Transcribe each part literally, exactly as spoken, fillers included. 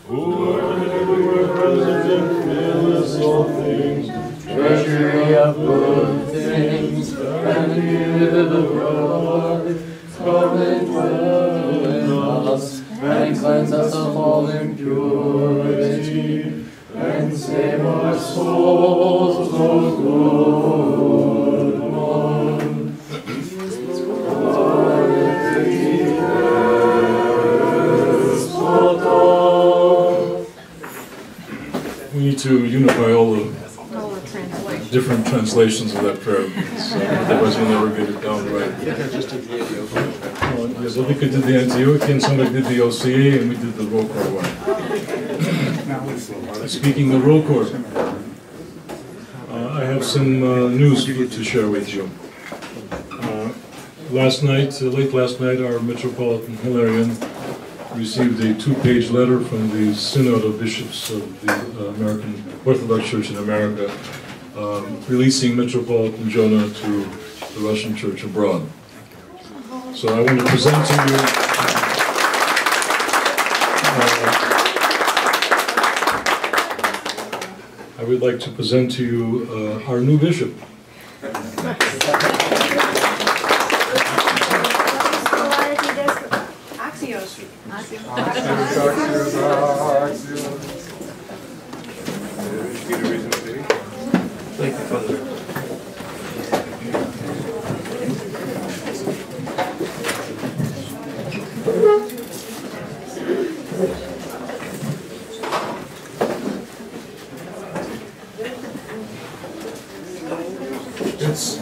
who art everywhere present and fillest all things, treasury of good things, and giver of life, come and dwell in us, and cleanse us of all impurity, and save our souls, O good one. We need to unify all the different translations of that prayer, so otherwise we'll never get it down right. Well, yes, I think I did the Antiochian, somebody did the O C A, and we did the roll call one. Speaking of roll call, uh, I have some uh, news to share with you. Uh, last night, uh, late last night, our Metropolitan Hilarion received a two-page letter from the Synod of Bishops of the uh, American Orthodox Church in America, um, releasing Metropolitan Jonah to the Russian Church abroad. So I want to present to you uh, I would like to present to you uh, our new bishop. Thank you, Father. It's,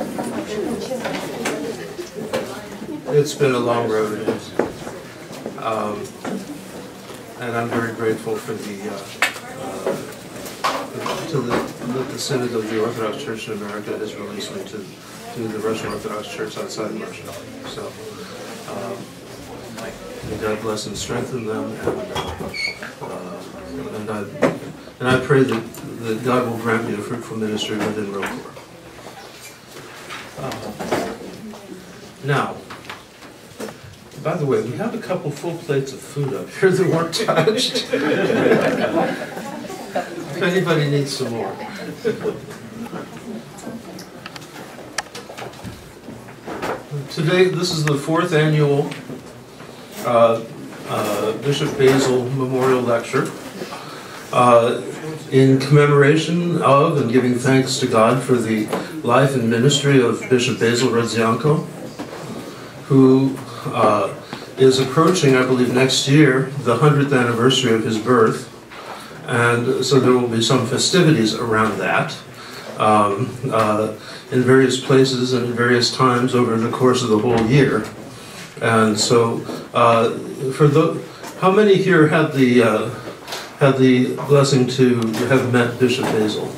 it's been a long road, um, and I'm very grateful for the, uh, uh, to the, that the Synod of the Orthodox Church in America has released me to, to the Russian Orthodox Church outside Russia. So, um, may God bless and strengthen them, and, uh, and, I, and I pray that, that God will grant me a fruitful ministry within Rodzianko. Uh, now, by the way, we have a couple full plates of food up here that weren't touched. If anybody needs some more. Today, this is the fourth annual uh, uh, Bishop Basil Memorial Lecture uh, in commemoration of and giving thanks to God for the life and ministry of Bishop Basil Rodzianko, who uh, is approaching, I believe, next year, the hundredth anniversary of his birth. And so there will be some festivities around that um, uh, in various places and in various times over the course of the whole year. And so, uh, for the, how many here had the uh, had the blessing to have met Bishop Basil?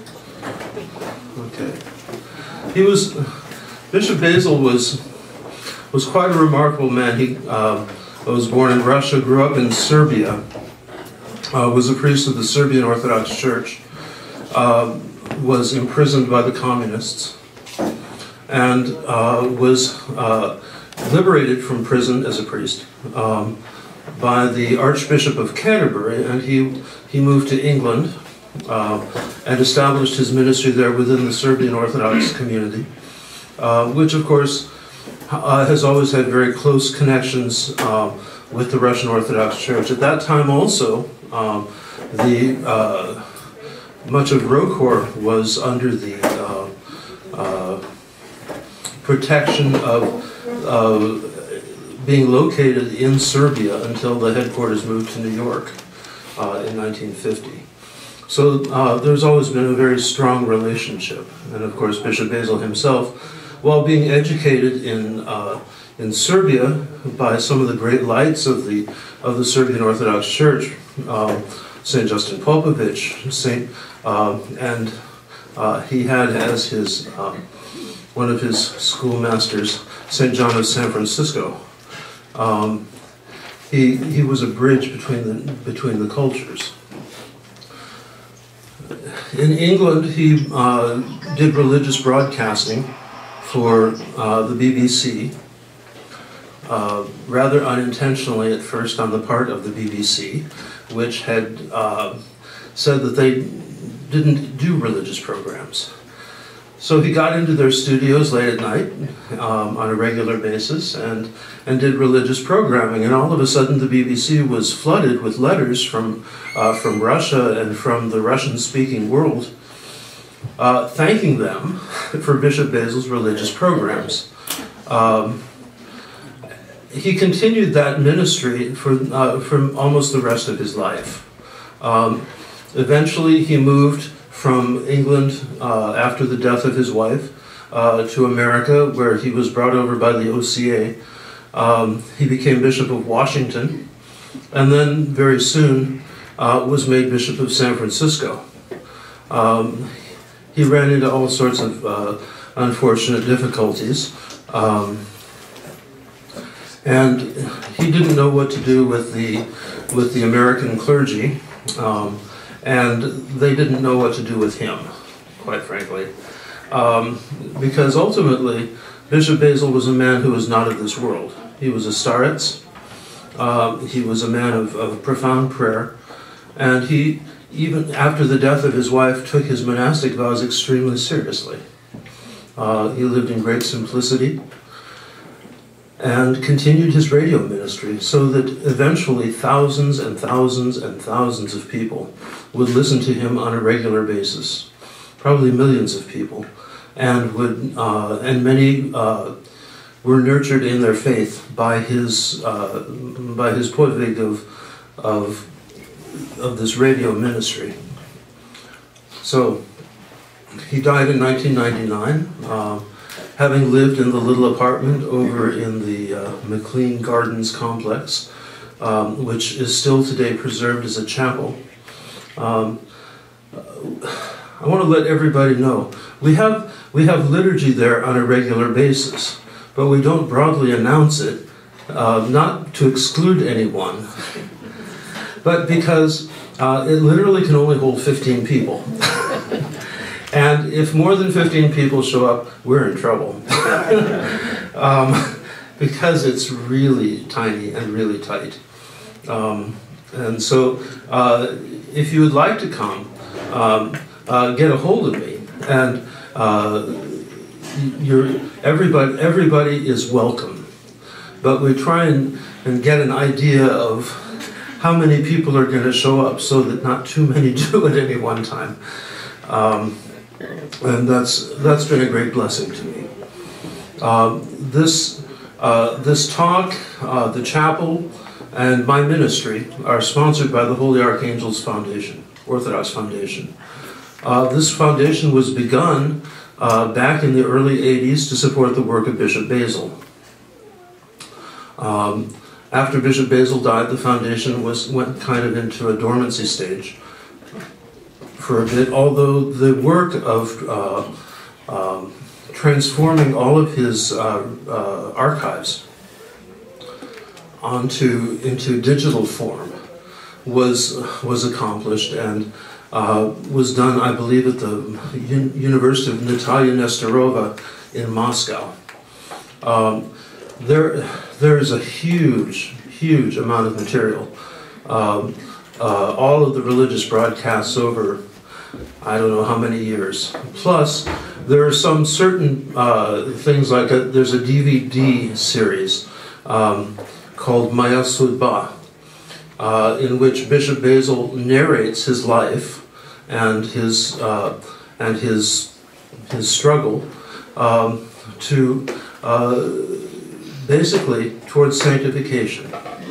Okay, he was Bishop Basil was was quite a remarkable man. He uh, was born in Russia, grew up in Serbia. Uh, was a priest of the Serbian Orthodox Church, uh, was imprisoned by the communists, and uh, was uh, liberated from prison as a priest um, by the Archbishop of Canterbury, and he, he moved to England uh, and established his ministry there within the Serbian Orthodox community, uh, which of course uh, has always had very close connections uh, with the Russian Orthodox Church. At that time also, Um, the uh, much of Rodzianko was under the uh, uh, protection of uh, being located in Serbia until the headquarters moved to New York uh, in nineteen fifty. So uh, there's always been a very strong relationship, and of course Bishop Basil himself, while being educated in uh, in Serbia by some of the great lights of the of the Serbian Orthodox Church, um, Saint Justin Popović, Saint, um, and uh, he had as his um, one of his schoolmasters, Saint John of San Francisco. Um, he he was a bridge between the between the cultures. In England, he uh, did religious broadcasting for uh, the B B C. uh, rather unintentionally at first on the part of the B B C, which had uh, said that they didn't do religious programs. So he got into their studios late at night um, on a regular basis and, and did religious programming. And all of a sudden the B B C was flooded with letters from, uh, from Russia and from the Russian-speaking world uh, thanking them for Bishop Basil's religious programs. Um, he continued that ministry for, uh, for almost the rest of his life. Um, eventually he moved from England uh, after the death of his wife uh, to America, where he was brought over by the O C A. Um, he became Bishop of Washington, and then very soon uh, was made Bishop of San Francisco. Um, he ran into all sorts of uh, unfortunate difficulties, um, and he didn't know what to do with the, with the American clergy. Um, And they didn't know what to do with him, quite frankly. Um, because ultimately, Bishop Basil was a man who was not of this world. He was a starets. Uh, he was a man of, of profound prayer. And he, even after the death of his wife, took his monastic vows extremely seriously. Uh, he lived in great simplicity and continued his radio ministry, so that eventually thousands and thousands and thousands of people would listen to him on a regular basis, probably millions of people, and would uh, and many uh, were nurtured in their faith by his uh, by his podvig of of of this radio ministry. So he died in nineteen ninety-nine. Uh, Having lived in the little apartment over in the uh, McLean Gardens complex, um, which is still today preserved as a chapel. Um, I want to let everybody know, we have, we have liturgy there on a regular basis, but we don't broadly announce it, uh, not to exclude anyone, but because uh, it literally can only hold fifteen people. And if more than fifteen people show up, we're in trouble. um, because it's really tiny and really tight. Um, and so uh, if you would like to come, um, uh, get a hold of me. And uh, you're, everybody, everybody is welcome. But we try and, and get an idea of how many people are going to show up so that not too many do at any one time. Um, And that's, that's been a great blessing to me. Uh, this, uh, this talk, uh, the chapel, and my ministry are sponsored by the Holy Archangels Foundation, Orthodox Foundation. Uh, this foundation was begun uh, back in the early eighties to support the work of Bishop Basil. Um, after Bishop Basil died, the foundation was, went kind of into a dormancy stage for a bit, although the work of uh, um, transforming all of his uh, uh, archives onto into digital form was was accomplished and uh, was done, I believe, at the Un University of Natalia Nestorova in Moscow. Um, there, there is a huge, huge amount of material. Um, uh, all of the religious broadcasts over I don't know how many years. Plus, there are some certain uh, things like a, there's a D V D series um, called Maya Sudba, uh, in which Bishop Basil narrates his life and his uh, and his his struggle um, to uh, basically towards sanctification.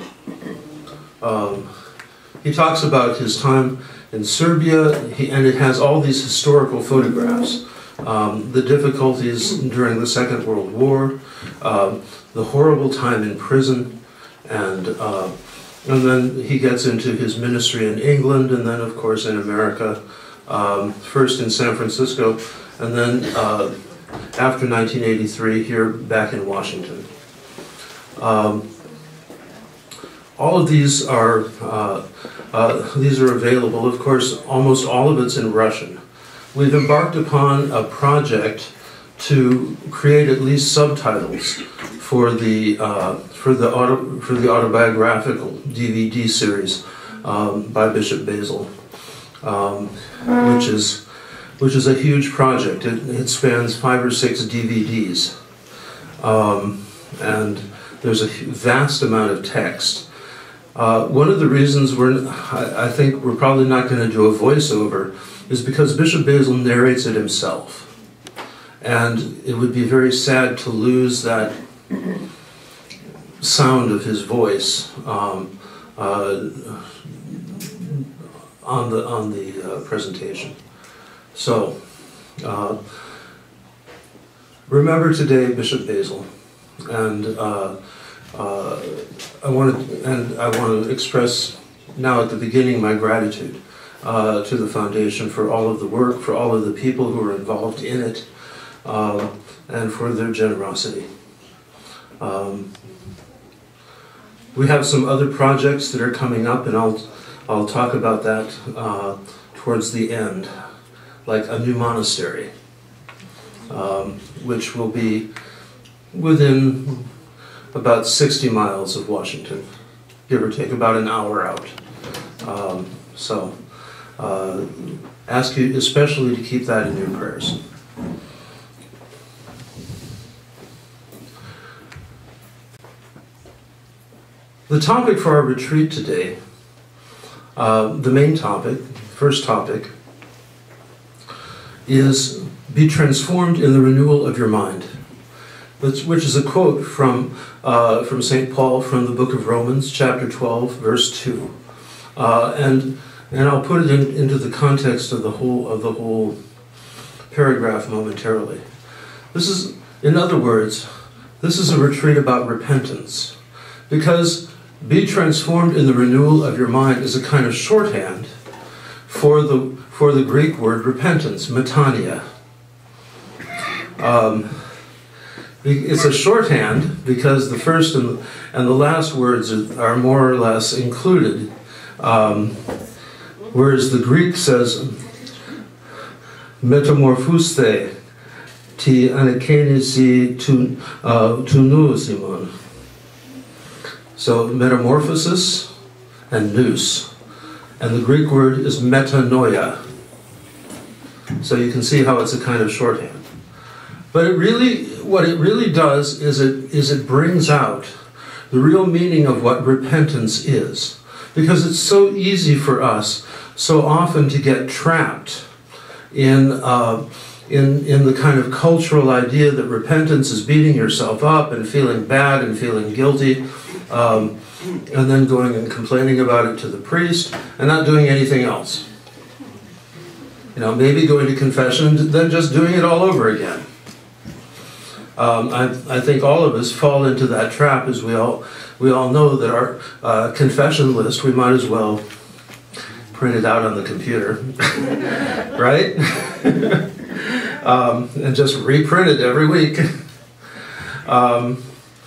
Um, he talks about his time in Serbia, he, and it has all these historical photographs. Um, the difficulties during the Second World War, uh, the horrible time in prison, and, uh, and then he gets into his ministry in England, and then of course in America, um, first in San Francisco, and then uh, after nineteen eighty-three here back in Washington. Um, all of these are uh, Uh, these are available. Of course, almost all of it's in Russian. We've embarked upon a project to create at least subtitles for the uh, for the auto, for the autobiographical D V D series um, by Bishop Basil, um, which is which is a huge project. It, it spans five or six D V Ds, um, and there's a vast amount of text. Uh, one of the reasons we're I, I think we're probably not going to do a voiceover is because Bishop Basil narrates it himself. And it would be very sad to lose that sound of his voice um, uh, on the on the uh, presentation. So uh, remember today Bishop Basil, and uh, uh, I want to and I want to express now at the beginning my gratitude uh, to the foundation for all of the work, for all of the people who are involved in it. Uh, and for their generosity. Um, we have some other projects that are coming up, and I'll I'll talk about that uh, towards the end, like a new monastery, um, which will be within about sixty miles of Washington, give or take about an hour out. Um, so, uh, ask you especially to keep that in your prayers. The topic for our retreat today, uh, the main topic, first topic, is be transformed in the renewal of your mind, which, which is a quote from, uh, from Saint Paul from the book of Romans, chapter twelve, verse two. Uh, and, and I'll put it in, into the context of the whole, of the whole paragraph momentarily. This is, in other words, this is a retreat about repentance, because be transformed in the renewal of your mind is a kind of shorthand for the for the Greek word repentance, metania. Um, it's a shorthand because the first and, and the last words are, are more or less included, um, whereas the Greek says metamorphouste ti anakenisi tu nousimon. So metamorphosis and nous, and the Greek word is metanoia. So you can see how it's a kind of shorthand. But it really, what it really does is it is it brings out the real meaning of what repentance is, because it's so easy for us so often to get trapped in uh, in in the kind of cultural idea that repentance is beating yourself up and feeling bad and feeling guilty. Um, and then going and complaining about it to the priest and not doing anything else. You know, maybe going to confession and then just doing it all over again. Um, I, I think all of us fall into that trap, as we all we all know that our uh, confession list, we might as well print it out on the computer, right? um, and just reprint it every week. Um,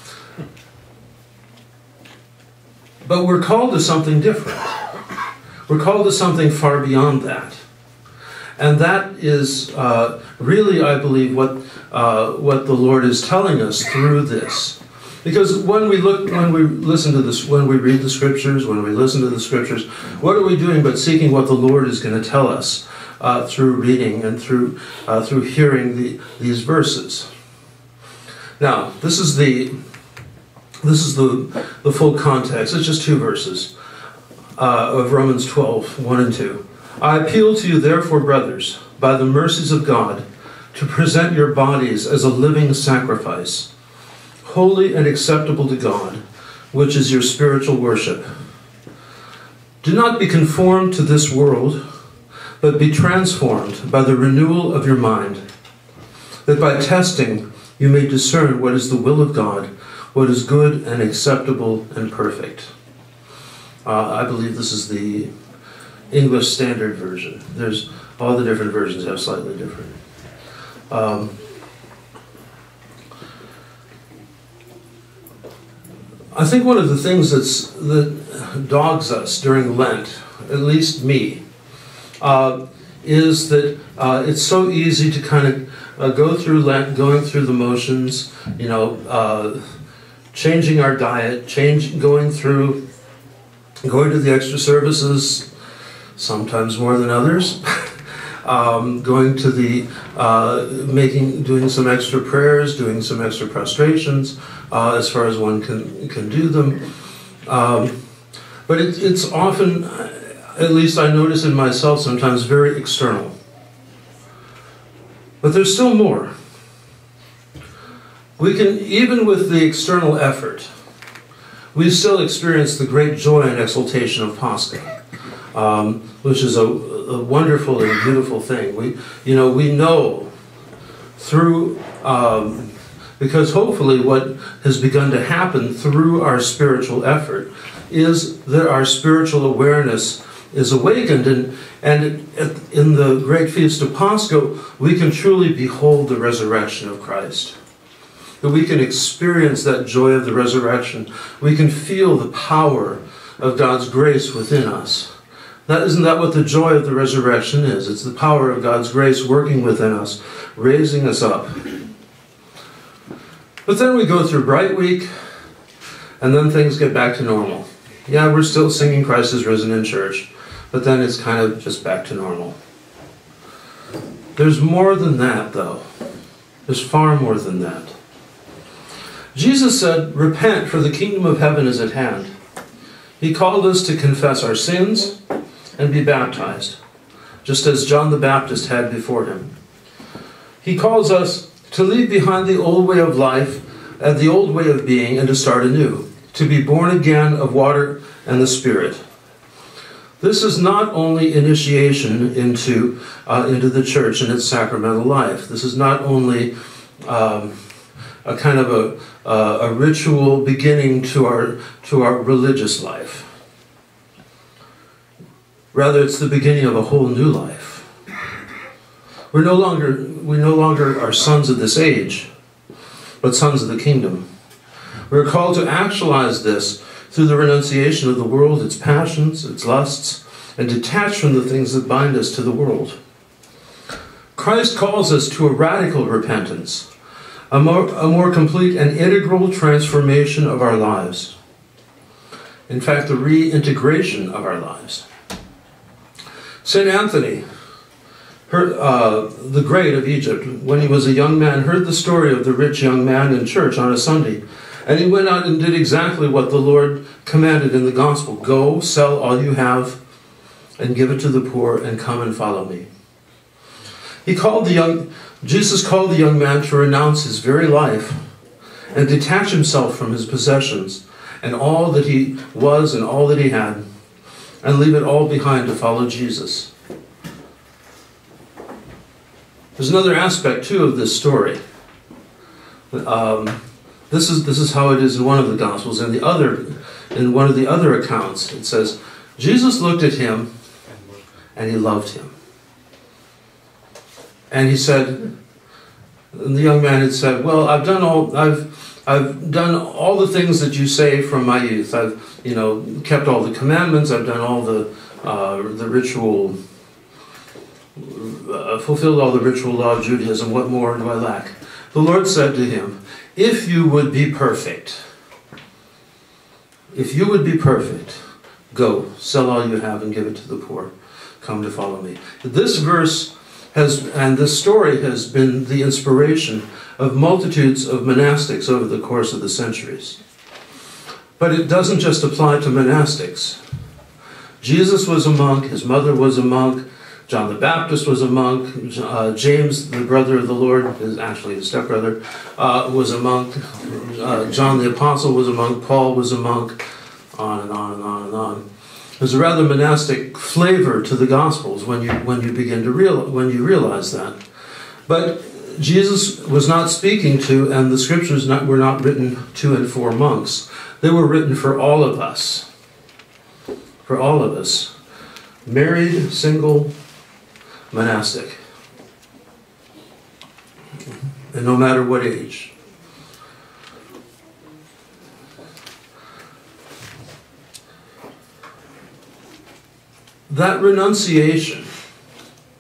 But we're called to something different. We're called to something far beyond that. And that is uh, really, I believe, what uh, what the Lord is telling us through this. Because when we look, when we listen to this, when we read the scriptures, when we listen to the scriptures, what are we doing but seeking what the Lord is going to tell us uh, through reading and through uh, through hearing the, these verses? Now, this is the this is the the full context. It's just two verses uh, of Romans twelve, one and two. I appeal to you, therefore, brothers, by the mercies of God, to present your bodies as a living sacrifice, holy and acceptable to God, which is your spiritual worship. Do not be conformed to this world, but be transformed by the renewal of your mind, that by testing you may discern what is the will of God, what is good and acceptable and perfect. Uh, I believe this is the English Standard Version. There's all the different versions have slightly different. Um, I think one of the things that's, that dogs us during Lent, at least me, uh, is that uh, it's so easy to kind of uh, go through Lent, going through the motions, you know, uh, changing our diet, change, going through, going to the extra services, sometimes more than others, um, going to the, uh, making, doing some extra prayers, doing some extra prostrations, uh, as far as one can, can do them. Um, but it, it's often, at least I notice in myself sometimes, very external. But there's still more. We can, even with the external effort, we still experience the great joy and exultation of Pascha, um, which is a, a wonderful and beautiful thing. We, you know, we know through, um, because hopefully what has begun to happen through our spiritual effort is that our spiritual awareness is awakened, and, and in the great feast of Pascha, we can truly behold the resurrection of Christ. That we can experience that joy of the resurrection. We can feel the power of God's grace within us. That, isn't that what the joy of the resurrection is? It's the power of God's grace working within us, raising us up. But then we go through Bright Week, and then things get back to normal. Yeah, we're still singing Christ is risen in church, but then it's kind of just back to normal. There's more than that, though. There's far more than that. Jesus said, "Repent, for the kingdom of heaven is at hand." He called us to confess our sins and be baptized, just as John the Baptist had before him. He calls us to leave behind the old way of life and the old way of being and to start anew, to be born again of water and the Spirit. This is not only initiation into, uh, into the church and its sacramental life. This is not only um, a kind of a, uh, a ritual beginning to our, to our religious life. Rather, it's the beginning of a whole new life. We're no longer, we no longer are sons of this age, but sons of the kingdom. We're called to actualize this through the renunciation of the world, its passions, its lusts, and detach from the things that bind us to the world. Christ calls us to a radical repentance, a more, a more complete and integral transformation of our lives. In fact, the reintegration of our lives. Saint Anthony, heard, uh, the Great of Egypt, when he was a young man, heard the story of the rich young man in church on a Sunday. And he went out and did exactly what the Lord commanded in the gospel. Go, sell all you have, and give it to the poor, and come and follow me. He called the young, Jesus called the young man to renounce his very life and detach himself from his possessions and all that he was and all that he had, and leave it all behind to follow Jesus. There's another aspect, too, of this story. Um, this is this is how it is in one of the Gospels. In the other, in one of the other accounts, it says, Jesus looked at him and he loved him. And he said, and the young man had said, "Well, I've done all I've I've done all the things that you say from my youth. I've, you know, kept all the commandments. I've done all the uh, the ritual, uh, fulfilled all the ritual law of Judaism. What more do I lack?" The Lord said to him, "If you would be perfect, if you would be perfect, go, sell all you have and give it to the poor. Come to follow me." This verse has, and this story has been the inspiration of multitudes of monastics over the course of the centuries. But it doesn't just apply to monastics. Jesus was a monk, his mother was a monk, John the Baptist was a monk, uh, James, the brother of the Lord, is actually his stepbrother, uh, was a monk, uh, John the Apostle was a monk, Paul was a monk, on and on and on and on. There's a rather monastic flavor to the Gospels when you when you begin to real when you realize that. But Jesus was not speaking to, and the scriptures not, were not written to and for monks. They were written for all of us. For all of us. Married, single, monastic. And no matter what age. That renunciation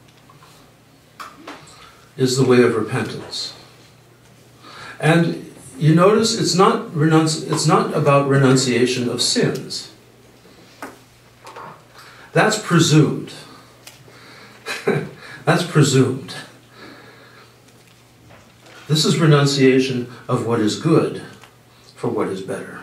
is the way of repentance. And you notice it's not renunci- it's not about renunciation of sins. That's presumed. That's presumed. This is renunciation of what is good for what is better.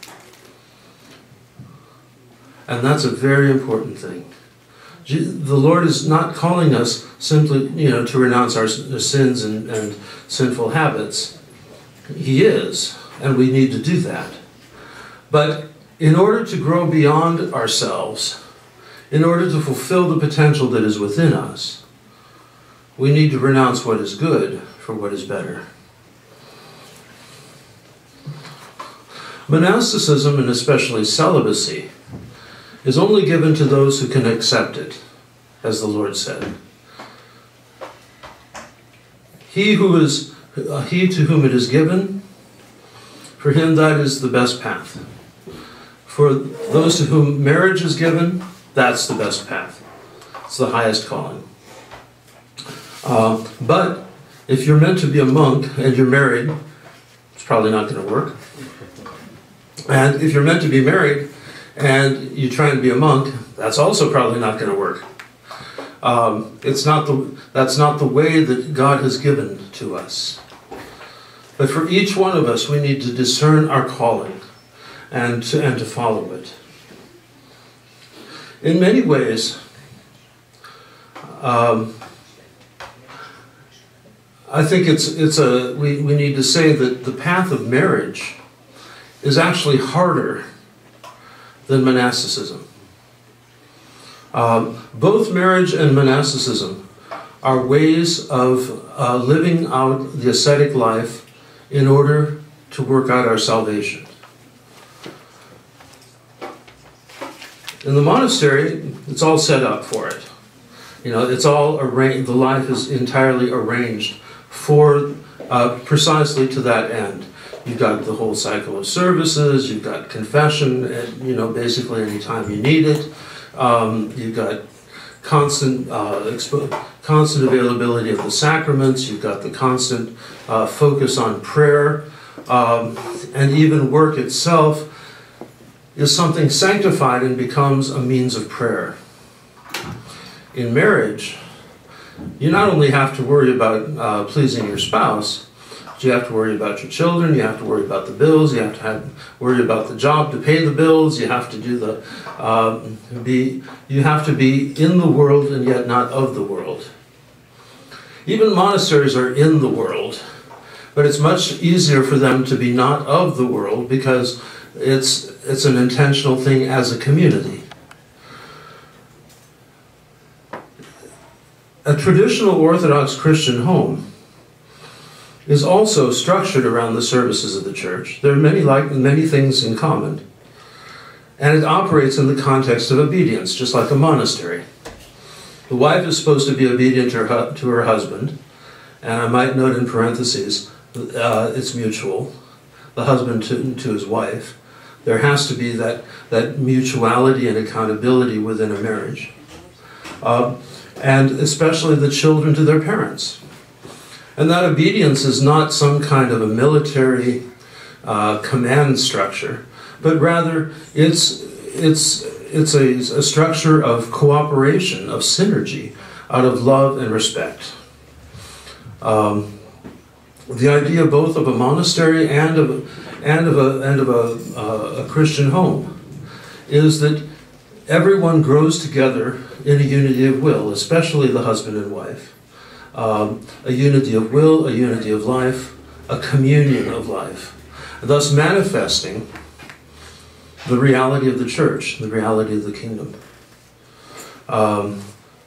And that's a very important thing. The Lord is not calling us simply, you know, to renounce our sins and, and sinful habits. He is, and we need to do that. But in order to grow beyond ourselves, in order to fulfill the potential that is within us, we need to renounce what is good for what is better. Monasticism, and especially celibacy, is only given to those who can accept it, as the Lord said. He who is, uh, he to whom it is given, for him that is the best path. For those to whom marriage is given, that's the best path. It's the highest calling. Uh, but if you're meant to be a monk and you're married, it's probably not going to work. And if you're meant to be married and you try and be a monk, that's also probably not going to work. Um, it's not the, that's not the way that God has given to us. But for each one of us, we need to discern our calling and to, and to follow it. In many ways, um, I think it's, it's a, we, we need to say that the path of marriage is actually harder than monasticism. Um, both marriage and monasticism are ways of uh, living out the ascetic life in order to work out our salvation. In the monastery, it's all set up for it. You know, it's all arranged, the life is entirely arranged for uh, precisely to that end. You've got the whole cycle of services, you've got confession, and, you know, basically any time you need it. Um, you've got constant, uh, expo- constant availability of the sacraments, you've got the constant uh, focus on prayer, um, and even work itself is something sanctified and becomes a means of prayer. In marriage, you not only have to worry about uh, pleasing your spouse, but you have to worry about your children, you have to worry about the bills, you have to have, worry about the job to pay the bills, you have to do the, uh, be, you have to be in the world and yet not of the world. Even monasteries are in the world, but it's much easier for them to be not of the world because it's, it's an intentional thing as a community. A traditional Orthodox Christian home is also structured around the services of the church. There are many, like, many things in common. And it operates in the context of obedience, just like a monastery. The wife is supposed to be obedient to her, to her husband, and I might note in parentheses, uh, it's mutual, the husband to, to his wife. There has to be that, that mutuality and accountability within a marriage. Uh, and especially the children to their parents. And that obedience is not some kind of a military uh, command structure, but rather it's, it's, it's a, a structure of cooperation, of synergy, out of love and respect. Um, the idea both of a monastery and of, and of, a, and of a, uh, a Christian home is that everyone grows together in a unity of will, especially the husband and wife. Um, a unity of will, a unity of life, a communion of life, thus manifesting the reality of the church, the reality of the kingdom. Um,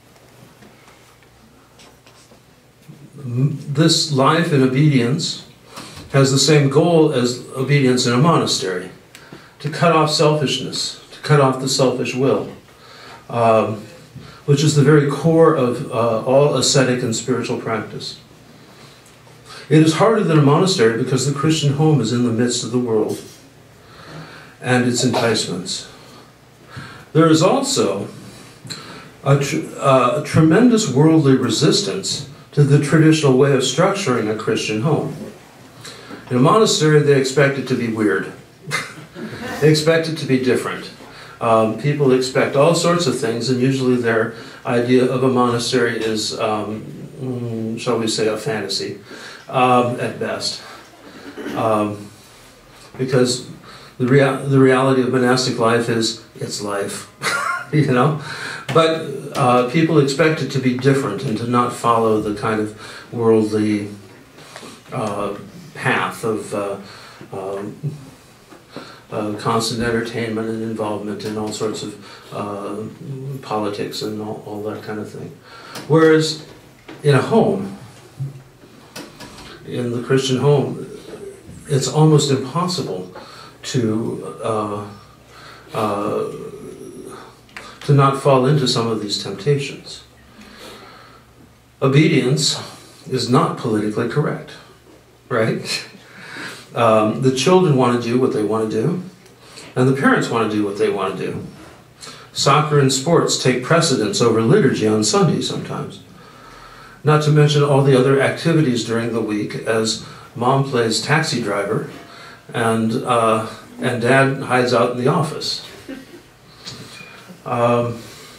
this life in obedience has the same goal as obedience in a monastery, to cut off selfishness, to cut off the selfish will. Um, which is the very core of uh, all ascetic and spiritual practice. It is harder than a monastery because the Christian home is in the midst of the world and its enticements. There is also a, tr uh, a tremendous worldly resistance to the traditional way of structuring a Christian home. In a monastery, they expect it to be weird. They expect it to be different. Um, people expect all sorts of things, and usually their idea of a monastery is, um, mm, shall we say, a fantasy um, at best. Um, because the, rea the reality of monastic life is, it's life, you know? But uh, people expect it to be different and to not follow the kind of worldly uh, path of uh, um, uh, constant entertainment and involvement in all sorts of uh, politics and all, all that kind of thing. Whereas in a home, in the Christian home, it's almost impossible to uh, uh, to not fall into some of these temptations. Obedience is not politically correct, right? Um, the children want to do what they want to do, and the parents want to do what they want to do. Soccer and sports take precedence over liturgy on Sunday sometimes. Not to mention all the other activities during the week as mom plays taxi driver and, uh, and dad hides out in the office. Um,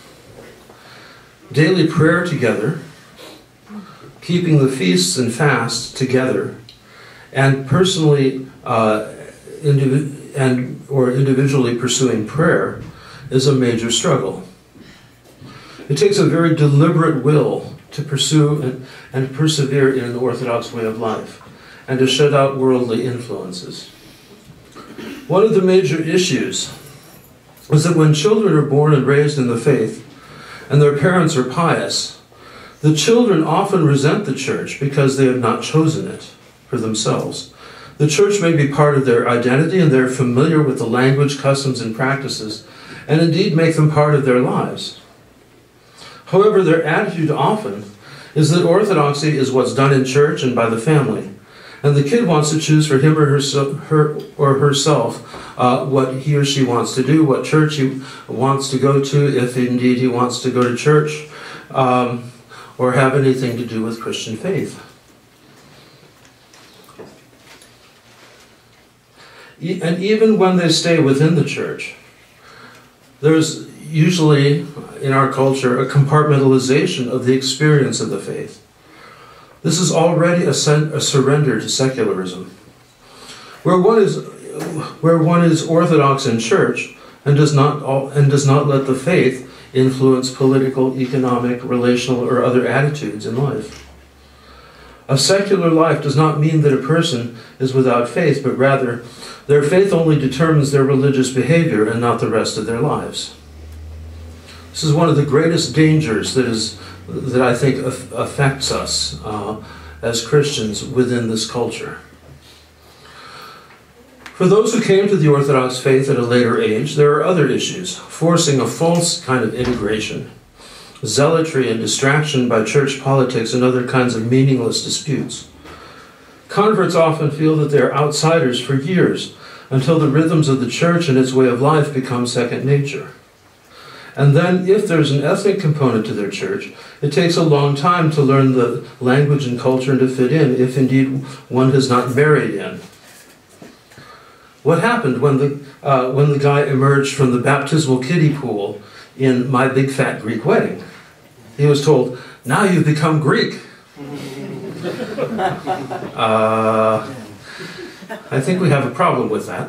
daily prayer together, keeping the feasts and fasts together, and personally uh, indiv and or individually pursuing prayer is a major struggle. It takes a very deliberate will to pursue and, and persevere in an Orthodox way of life, and to shut out worldly influences. One of the major issues is that when children are born and raised in the faith, and their parents are pious, the children often resent the church because they have not chosen it for themselves. The church may be part of their identity, and they're familiar with the language, customs, and practices, and indeed make them part of their lives. However, their attitude often is that orthodoxy is what's done in church and by the family, and the kid wants to choose for him or herself, her or herself uh, what he or she wants to do, what church he wants to go to, if indeed he wants to go to church, um, or have anything to do with Christian faith. E- and even when they stay within the church, there's usually, in our culture, a compartmentalization of the experience of the faith. This is already a, a surrender to secularism, where one is, where one is Orthodox in church and does not all, and does not let the faith influence political, economic, relational, or other attitudes in life. A secular life does not mean that a person is without faith, but rather their faith only determines their religious behavior and not the rest of their lives. This is one of the greatest dangers that is that I think affects us uh, as Christians within this culture. For those who came to the Orthodox faith at a later age, there are other issues, forcing a false kind of integration, zealotry and distraction by church politics and other kinds of meaningless disputes. Converts often feel that they are outsiders for years, until the rhythms of the church and its way of life become second nature. And then, if there's an ethnic component to their church, it takes a long time to learn the language and culture and to fit in, if indeed one has not married in. What happened when the, uh, when the guy emerged from the baptismal kiddie pool in My Big Fat Greek Wedding? He was told, "Now you've become Greek." uh, I think we have a problem with that.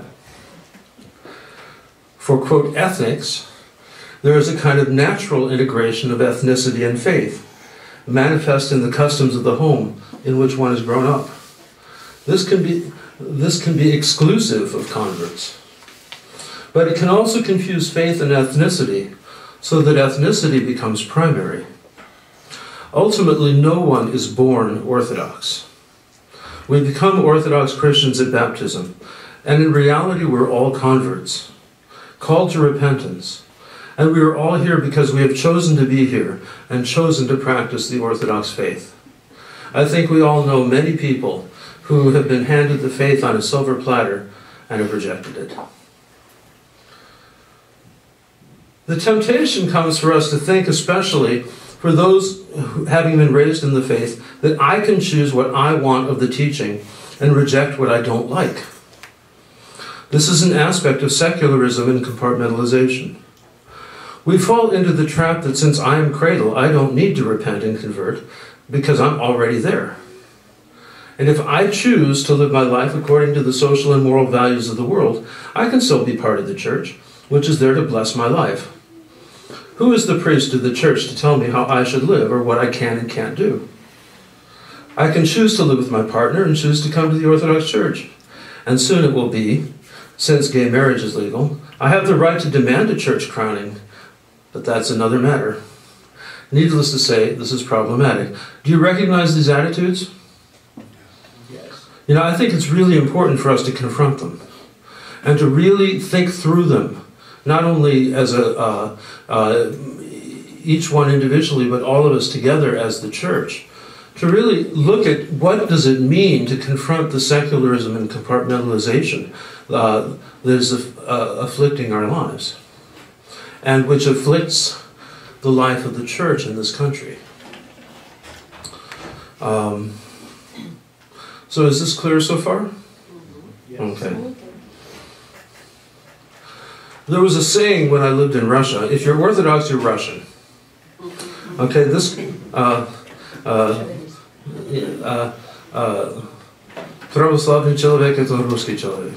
For, quote, ethnics, there is a kind of natural integration of ethnicity and faith, manifest in the customs of the home in which one has grown up. This can be, this can be exclusive of converts. But it can also confuse faith and ethnicity, so that ethnicity becomes primary. Ultimately, no one is born Orthodox. We become Orthodox Christians at baptism, and in reality we're all converts, called to repentance. And we are all here because we have chosen to be here and chosen to practice the Orthodox faith. I think we all know many people who have been handed the faith on a silver platter and have rejected it. The temptation comes for us to think, especially for those who, having been raised in the faith, that I can choose what I want of the teaching and reject what I don't like. This is an aspect of secularism and compartmentalization. We fall into the trap that since I am cradle, I don't need to repent and convert because I'm already there. And if I choose to live my life according to the social and moral values of the world, I can still be part of the church, which is there to bless my life. Who is the priest of the church to tell me how I should live or what I can and can't do? I can choose to live with my partner and choose to come to the Orthodox Church. And soon it will be, since gay marriage is legal, I have the right to demand a church crowning, but that's another matter. Needless to say, this is problematic. Do you recognize these attitudes? Yes. You know, I think it's really important for us to confront them and to really think through them, not only as a uh, uh, each one individually, but all of us together as the church, to really look at what does it mean to confront the secularism and compartmentalization uh, that is uh, afflicting our lives, and which afflicts the life of the church in this country. Um, so is this clear so far? Yes. Okay. There was a saying when I lived in Russia, if you're Orthodox, you're Russian. Okay, this uh, uh, uh, uh, православный человек — это русский человек.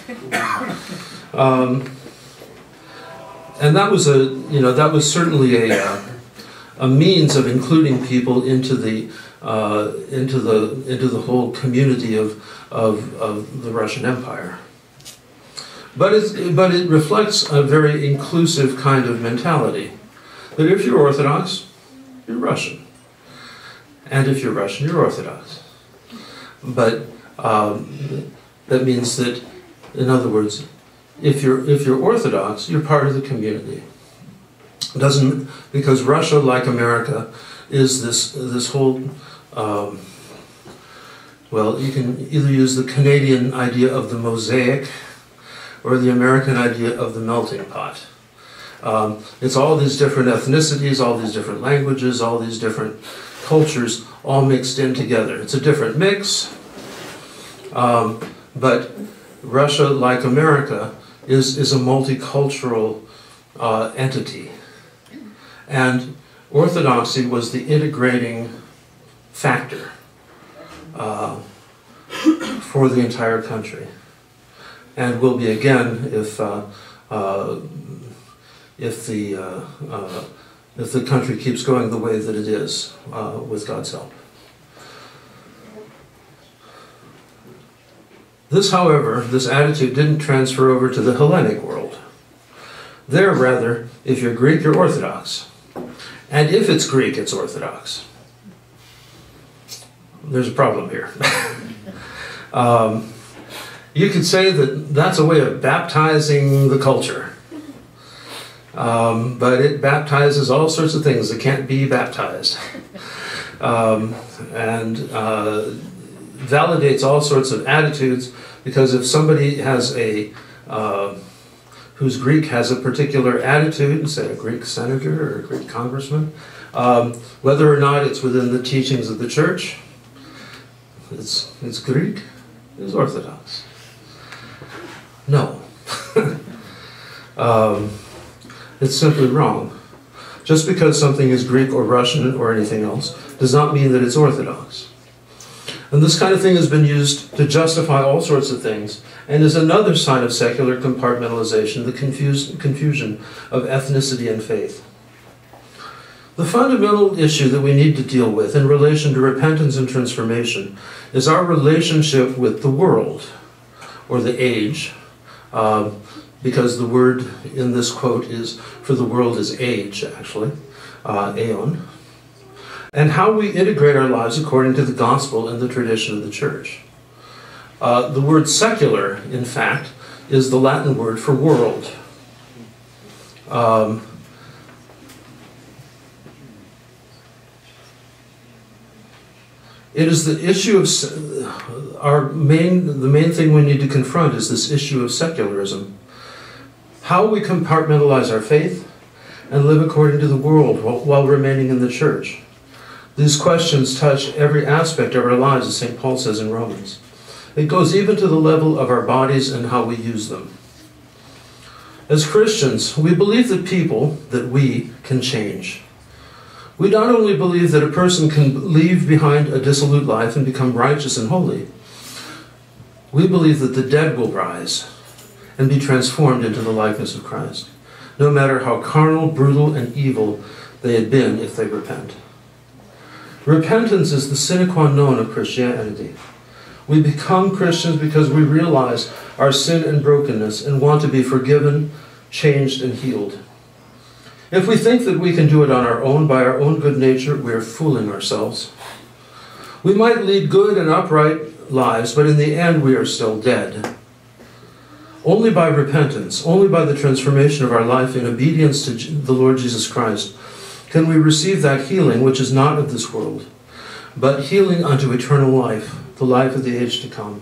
Um, and that was a, you know, that was certainly a, uh, a means of including people into the, uh, into the, into the whole community of, of, of the Russian Empire. But it, but it reflects a very inclusive kind of mentality. That if you're Orthodox, you're Russian. And if you're Russian, you're Orthodox. But um, that means that, in other words, if you're, if you're Orthodox, you're part of the community. It doesn't, because Russia, like America, is this, this whole, um, well, you can either use the Canadian idea of the mosaic, or the American idea of the melting pot. Um, it's all these different ethnicities, all these different languages, all these different cultures, all mixed in together. It's a different mix, um, but Russia, like America, is, is a multicultural uh, entity. And Orthodoxy was the integrating factor uh, for the entire country. And will be again if uh, uh, if the uh, uh, if the country keeps going the way that it is, uh, with God's help. This, however, this attitude didn't transfer over to the Hellenic world. There, rather, if you're Greek, you're Orthodox, and if it's Greek, it's Orthodox. There's a problem here. um, You could say that that's a way of baptizing the culture. Um, but it baptizes all sorts of things that can't be baptized. Um, and uh, validates all sorts of attitudes, because if somebody has a, uh, who's Greek has a particular attitude, say a Greek senator or a Greek congressman, um, whether or not it's within the teachings of the church, it's, it's Greek, it's Orthodox. No. um, it's simply wrong. Just because something is Greek or Russian or anything else does not mean that it's Orthodox. And this kind of thing has been used to justify all sorts of things, and is another sign of secular compartmentalization, the confused, confusion of ethnicity and faith. The fundamental issue that we need to deal with in relation to repentance and transformation is our relationship with the world, or the age, Uh, because the word in this quote is, for the world is age, actually, uh, aeon, and how we integrate our lives according to the gospel and the tradition of the church. Uh, the word secular, in fact, is the Latin word for world. Um, It is the issue of, our main, the main thing we need to confront is this issue of secularism. How we compartmentalize our faith and live according to the world while, while remaining in the church. These questions touch every aspect of our lives, as Saint Paul says in Romans. It goes even to the level of our bodies and how we use them. As Christians, we believe that people, that we, can change. We not only believe that a person can leave behind a dissolute life and become righteous and holy, we believe that the dead will rise and be transformed into the likeness of Christ, no matter how carnal, brutal, and evil they had been if they repent. Repentance is the sine qua non of Christianity. We become Christians because we realize our sin and brokenness and want to be forgiven, changed, and healed. If we think that we can do it on our own, by our own good nature, we are fooling ourselves. We might lead good and upright lives, but in the end we are still dead. Only by repentance, only by the transformation of our life in obedience to the Lord Jesus Christ, can we receive that healing which is not of this world, but healing unto eternal life, the life of the age to come.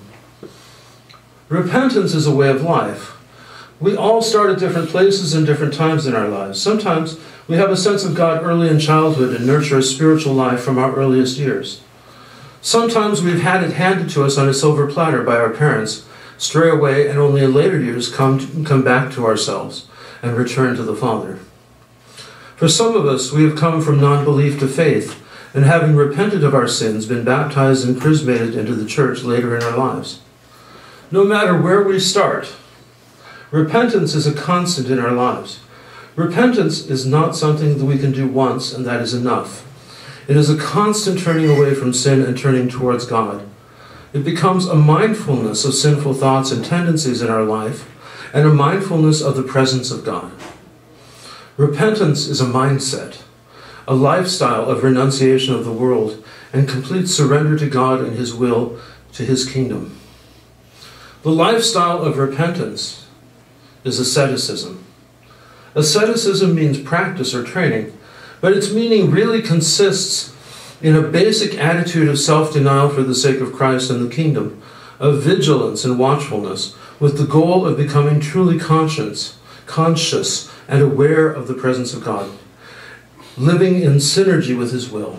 Repentance is a way of life. We all start at different places and different times in our lives. Sometimes we have a sense of God early in childhood and nurture a spiritual life from our earliest years. Sometimes we've had it handed to us on a silver platter by our parents, stray away, and only in later years come, to, come back to ourselves and return to the Father. For some of us, we have come from non-belief to faith, and having repented of our sins, been baptized and chrismated into the church later in our lives. No matter where we start, repentance is a constant in our lives. Repentance is not something that we can do once and that is enough. It is a constant turning away from sin and turning towards God. It becomes a mindfulness of sinful thoughts and tendencies in our life, and a mindfulness of the presence of God. Repentance is a mindset, a lifestyle of renunciation of the world and complete surrender to God and His will, to His kingdom. The lifestyle of repentance is asceticism. Asceticism means practice or training, but its meaning really consists in a basic attitude of self-denial for the sake of Christ and the kingdom, of vigilance and watchfulness, with the goal of becoming truly conscious, conscious and aware of the presence of God, living in synergy with His will.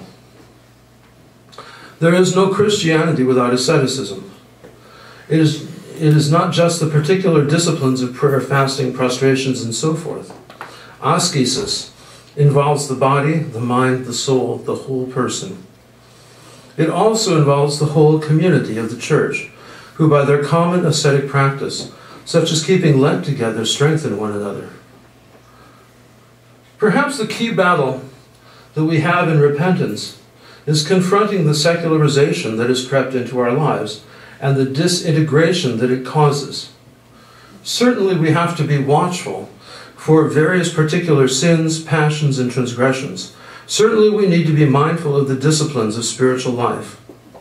There is no Christianity without asceticism. It is, it is not just the particular disciplines of prayer, fasting, prostrations, and so forth. Ascesis involves the body, the mind, the soul, the whole person. It also involves the whole community of the church, who by their common ascetic practice, such as keeping Lent together, strengthen one another. Perhaps the key battle that we have in repentance is confronting the secularization that has crept into our lives and the disintegration that it causes. Certainly we have to be watchful for various particular sins, passions, and transgressions. Certainly we need to be mindful of the disciplines of spiritual life.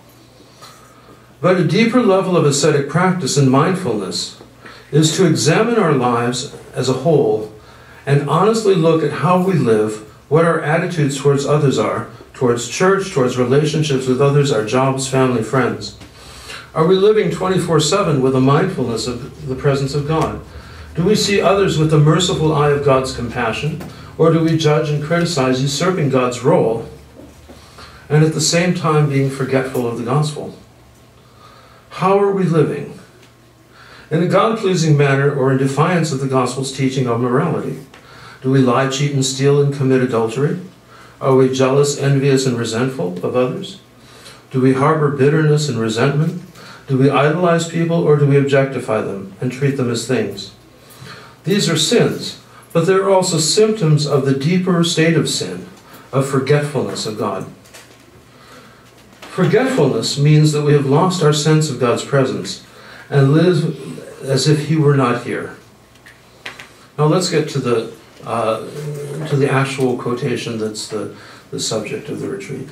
But a deeper level of ascetic practice and mindfulness is to examine our lives as a whole and honestly look at how we live, what our attitudes towards others are, towards church, towards relationships with others, our jobs, family, friends. Are we living twenty-four seven with a mindfulness of the presence of God? Do we see others with the merciful eye of God's compassion, or do we judge and criticize, usurping God's role, and at the same time being forgetful of the gospel? How are we living? In a God-pleasing manner or in defiance of the gospel's teaching of morality? Do we lie, cheat, and steal and commit adultery? Are we jealous, envious, and resentful of others? Do we harbor bitterness and resentment? Do we idolize people, or do we objectify them and treat them as things? These are sins, but they're also symptoms of the deeper state of sin, of forgetfulness of God. Forgetfulness means that we have lost our sense of God's presence and live as if He were not here. Now let's get to the uh, to the actual quotation that's the, the subject of the retreat.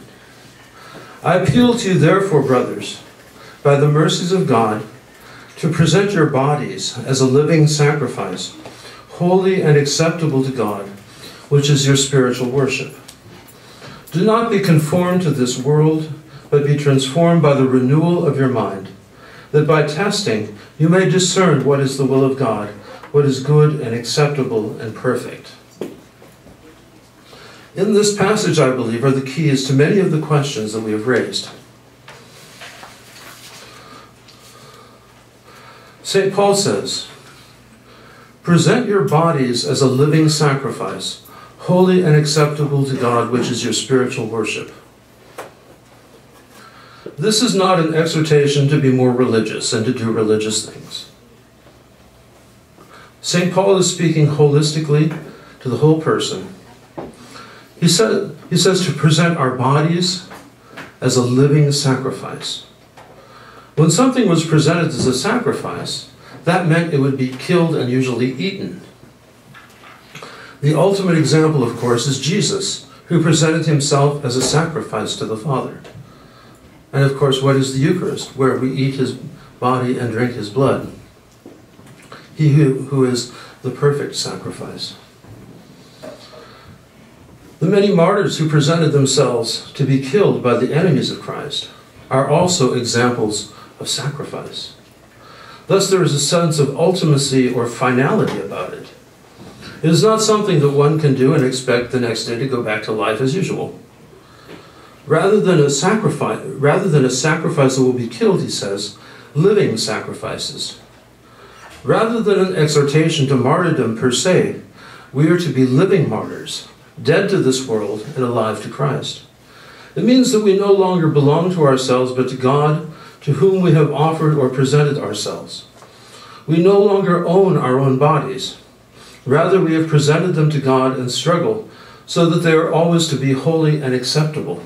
I appeal to you, therefore, brothers, by the mercies of God, to present your bodies as a living sacrifice, holy and acceptable to God, which is your spiritual worship. Do not be conformed to this world, but be transformed by the renewal of your mind, that by testing you may discern what is the will of God, what is good and acceptable and perfect. In this passage, I believe, are the keys to many of the questions that we have raised. Saint Paul says, present your bodies as a living sacrifice, holy and acceptable to God, which is your spiritual worship. This is not an exhortation to be more religious and to do religious things. Saint Paul is speaking holistically to the whole person. He, said, he says to present our bodies as a living sacrifice. When something was presented as a sacrifice, that meant it would be killed and usually eaten. The ultimate example, of course, is Jesus, who presented himself as a sacrifice to the Father. And of course, what is the Eucharist? Where we eat his body and drink his blood. He who, who is the perfect sacrifice. The many martyrs who presented themselves to be killed by the enemies of Christ are also examples of sacrifice. Thus there is a sense of ultimacy or finality about it. It is not something that one can do and expect the next day to go back to life as usual. Rather than a sacrifice, rather than a sacrifice that will be killed, he says, living sacrifices. Rather than an exhortation to martyrdom per se, we are to be living martyrs, dead to this world and alive to Christ. It means that we no longer belong to ourselves, but to God, to whom we have offered or presented ourselves. We no longer own our own bodies. Rather, we have presented them to God and struggle so that they are always to be holy and acceptable.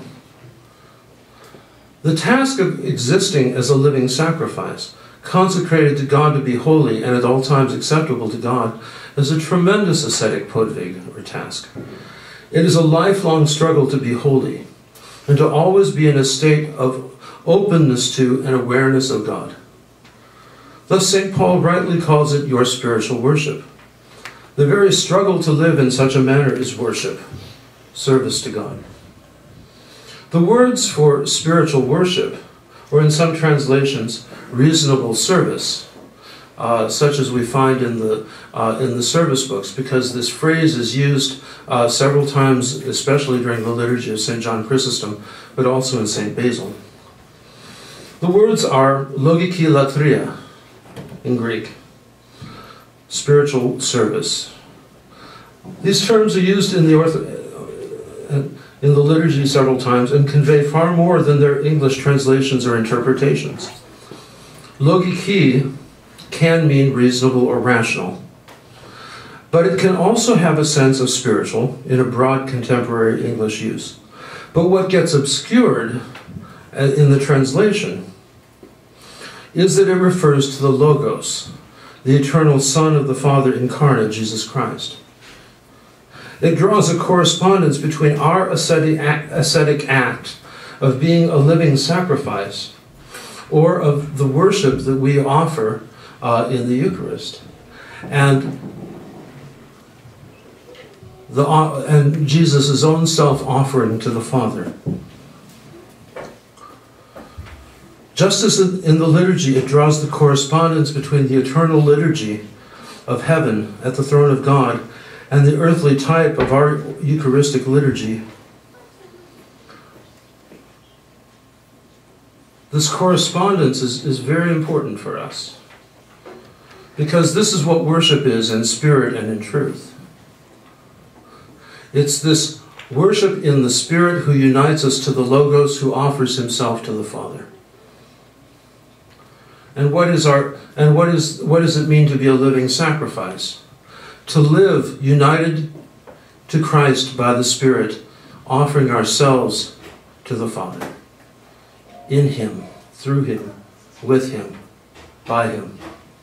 The task of existing as a living sacrifice, consecrated to God to be holy and at all times acceptable to God, is a tremendous ascetic podvig, or task. It is a lifelong struggle to be holy, and to always be in a state of openness to and awareness of God. Thus Saint Paul rightly calls it your spiritual worship. The very struggle to live in such a manner is worship, service to God. The words for spiritual worship, or in some translations, reasonable service, uh, such as we find in the, uh, in the service books, because this phrase is used uh, several times, especially during the liturgy of Saint John Chrysostom, but also in Saint Basil. The words are logiki latria in Greek, spiritual service. These terms are used in the, ortho, in the liturgy several times and convey far more than their English translations or interpretations. Logiki can mean reasonable or rational, but it can also have a sense of spiritual in a broad contemporary English use. But what gets obscured in the translation is that it refers to the Logos, the eternal Son of the Father incarnate, Jesus Christ. It draws a correspondence between our ascetic act, ascetic act of being a living sacrifice, or of the worship that we offer uh, in the Eucharist, and the uh, and Jesus' own self-offering to the Father. Just as in the liturgy, it draws the correspondence between the eternal liturgy of heaven at the throne of God and the earthly type of our Eucharistic liturgy. This correspondence is, is very important for us, because this is what worship is in spirit and in truth. It's this worship in the Spirit who unites us to the Logos, who offers himself to the Father. And what is our and what is what does it mean to be a living sacrifice? To live united to Christ by the Spirit, offering ourselves to the Father. In him, through him, with him, by him.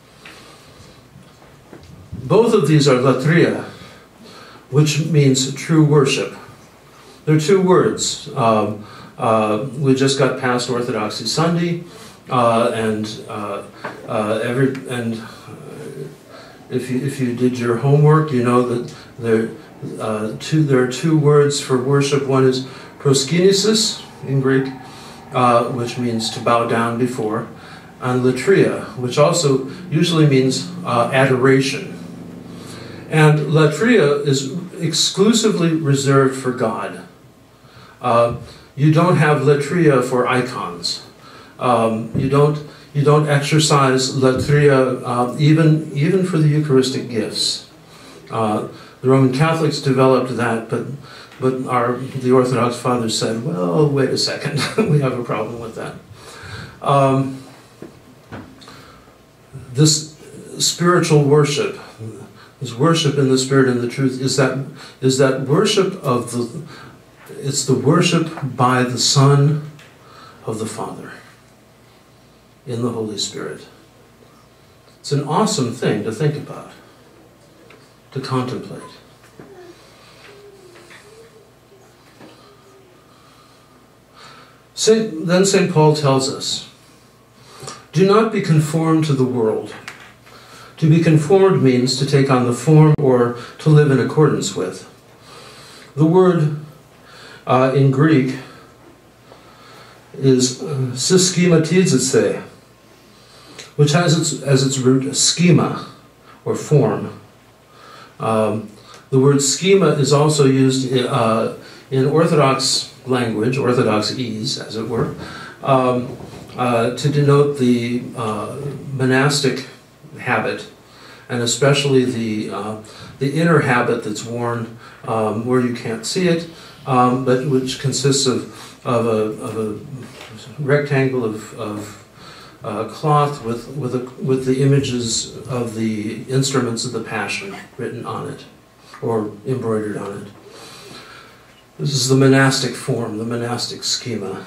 Both of these are latria, which means true worship. They're two words. Um, uh, we just got past Orthodoxy Sunday. Uh, and uh, uh, every and uh, if you if you did your homework, you know that there uh, two there are two words for worship. One is proskinesis in Greek, uh, which means to bow down before, and latria, which also usually means uh, adoration. And latria is exclusively reserved for God. Uh, you don't have latria for icons. Um, you don't you don't exercise latria uh, even, even for the Eucharistic gifts. Uh, the Roman Catholics developed that, but, but our, the Orthodox fathers said, well, wait a second, we have a problem with that. Um, this spiritual worship, this worship in the Spirit and the truth, is that, is that worship of the, it's the worship by the Son of the Father in the Holy Spirit. It's an awesome thing to think about, to contemplate. Saint, then Saint Paul tells us, do not be conformed to the world. To be conformed means to take on the form or to live in accordance with. The word uh, in Greek is uh, syschematizitse, which has its, as its root schema or form. Um, the word schema is also used in, uh, in Orthodox language, Orthodoxese as it were, um, uh, to denote the uh, monastic habit, and especially the, uh, the inner habit that's worn um, where you can't see it, um, but which consists of, of, a, of a rectangle of, of uh, cloth with, with, a, with the images of the instruments of the Passion written on it, or embroidered on it. This is the monastic form, the monastic schema.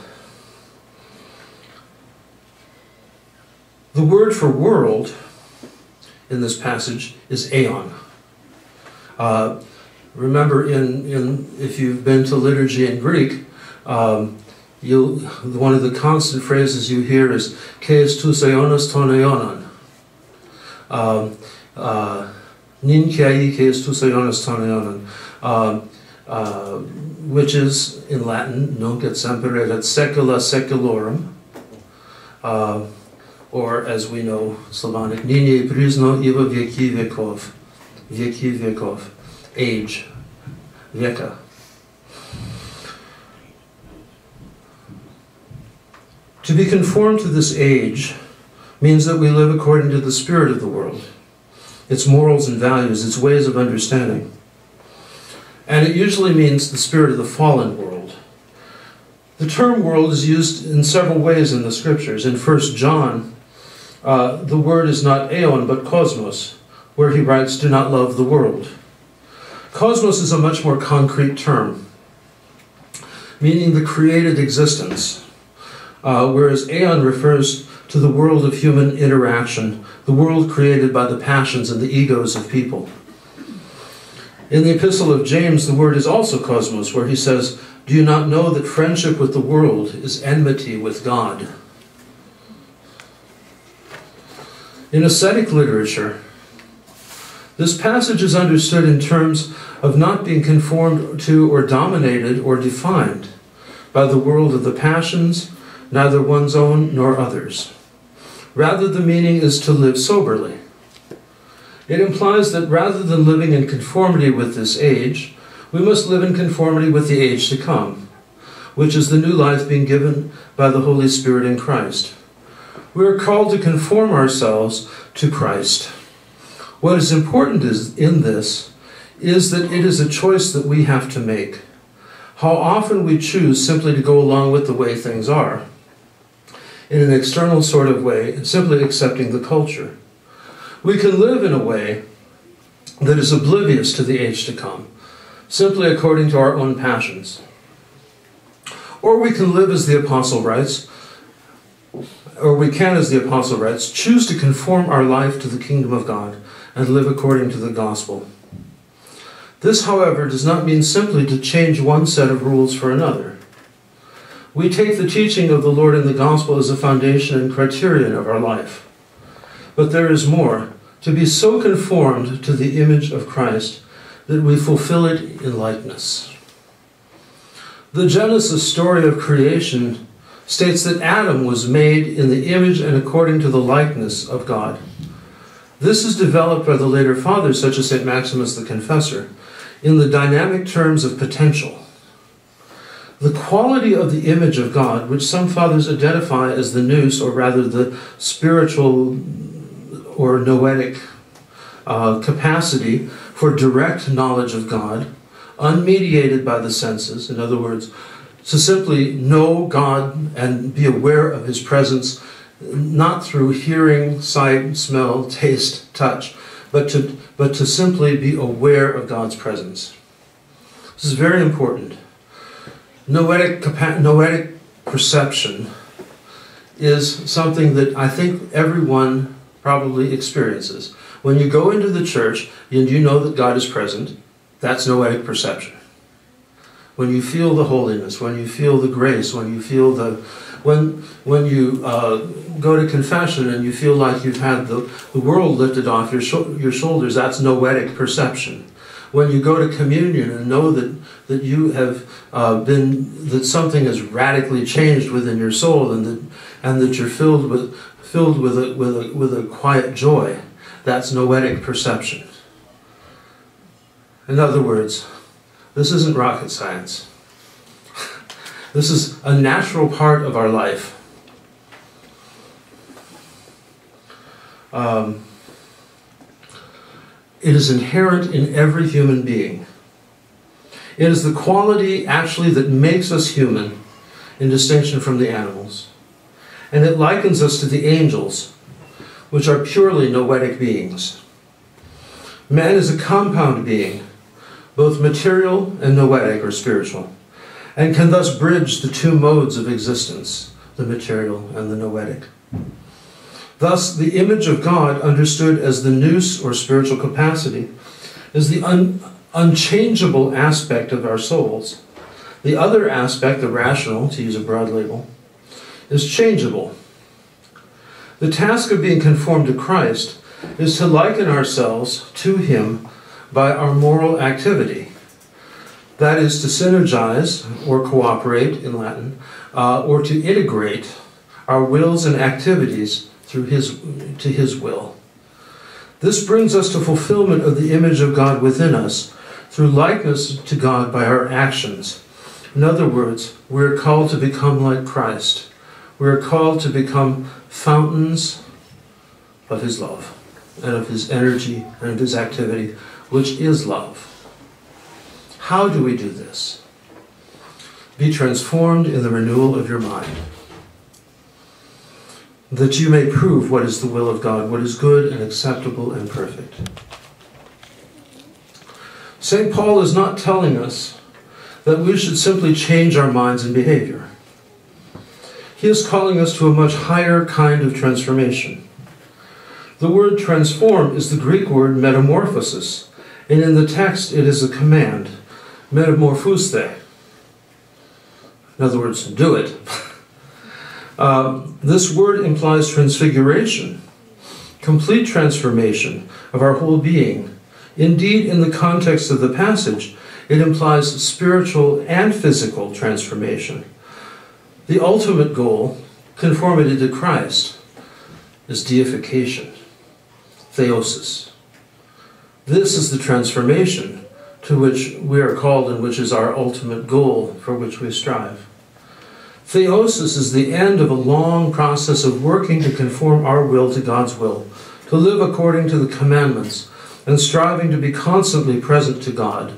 The word for world in this passage is aeon. Uh, remember, in, in if you've been to liturgy in Greek, um, you'll, one of the constant phrases you hear is "Kes tous aeonos ton aeonon." Um, uh, Nin kai kes tous aeonos ton aeonon. Um, uh, which is, in Latin, nunc et semper et secula seculorum. Uh, or, as we know, Slavonic, Nini prisno iva veki vekov, veki vekov, age, veka. To be conformed to this age means that we live according to the spirit of the world, its morals and values, its ways of understanding. And it usually means the spirit of the fallen world. The term world is used in several ways in the scriptures. In First John, uh, the word is not aeon, but cosmos, where he writes, do not love the world. Cosmos is a much more concrete term, meaning the created existence, uh, whereas aeon refers to the world of human interaction, the world created by the passions and the egos of people. In the Epistle of James, the word is also cosmos, where he says, do you not know that friendship with the world is enmity with God? In ascetic literature, this passage is understood in terms of not being conformed to or dominated or defined by the world of the passions, neither one's own nor others. Rather, the meaning is to live soberly. It implies that rather than living in conformity with this age, we must live in conformity with the age to come, which is the new life being given by the Holy Spirit in Christ. We are called to conform ourselves to Christ. What is important is, in this is that it is a choice that we have to make. How often we choose simply to go along with the way things are, in an external sort of way, and simply accepting the culture. We can live in a way that is oblivious to the age to come, simply according to our own passions. Or we can live as the Apostle writes, or we can, as the Apostle writes, choose to conform our life to the kingdom of God and live according to the gospel. This, however, does not mean simply to change one set of rules for another. We take the teaching of the Lord in the gospel as a foundation and criterion of our life. But there is more, to be so conformed to the image of Christ that we fulfill it in likeness. The Genesis story of creation states that Adam was made in the image and according to the likeness of God. This is developed by the later fathers, such as Saint Maximus the Confessor, in the dynamic terms of potential. The quality of the image of God, which some fathers identify as the nous, or rather the spiritual or noetic uh, capacity for direct knowledge of God, unmediated by the senses, in other words, to simply know God and be aware of his presence, not through hearing, sight, smell, taste, touch, but to, but to simply be aware of God's presence. This is very important. Noetic, noetic perception is something that I think everyone probably experiences. When you go into the church and you know that God is present, that's noetic perception. When you feel the holiness, when you feel the grace, when you feel the, when when you uh, go to confession and you feel like you've had the, the world lifted off your sho your shoulders, that's noetic perception. When you go to communion and know that that you have uh, been, that something has radically changed within your soul, and that and that you're filled with filled with a with a with a quiet joy, that's noetic perception. In other words, this isn't rocket science. This is a natural part of our life. Um, it is inherent in every human being. It is the quality, actually, that makes us human, in distinction from the animals. And it likens us to the angels, which are purely noetic beings. Man is a compound being, both material and noetic or spiritual, and can thus bridge the two modes of existence, the material and the noetic. Thus, the image of God, understood as the nous or spiritual capacity, is the un unchangeable aspect of our souls. The other aspect, the rational, to use a broad label, is changeable. The task of being conformed to Christ is to liken ourselves to him by our moral activity. That is to synergize, or cooperate in Latin, uh, or to integrate our wills and activities through his, to his will. This brings us to fulfillment of the image of God within us through likeness to God by our actions. In other words, we're called to become like Christ. We're called to become fountains of his love and of his energy and of his activity, which is love. How do we do this? Be transformed in the renewal of your mind, that you may prove what is the will of God, what is good and acceptable and perfect. Saint Paul is not telling us that we should simply change our minds and behavior. He is calling us to a much higher kind of transformation. The word transform is the Greek word metamorphosis, and in the text it is a command, metamorphuste. In other words, do it. uh, this word implies transfiguration, complete transformation of our whole being. Indeed, in the context of the passage, it implies spiritual and physical transformation. The ultimate goal, conformity to Christ, is deification, theosis. This is the transformation to which we are called and which is our ultimate goal for which we strive. Theosis is the end of a long process of working to conform our will to God's will, to live according to the commandments, and striving to be constantly present to God.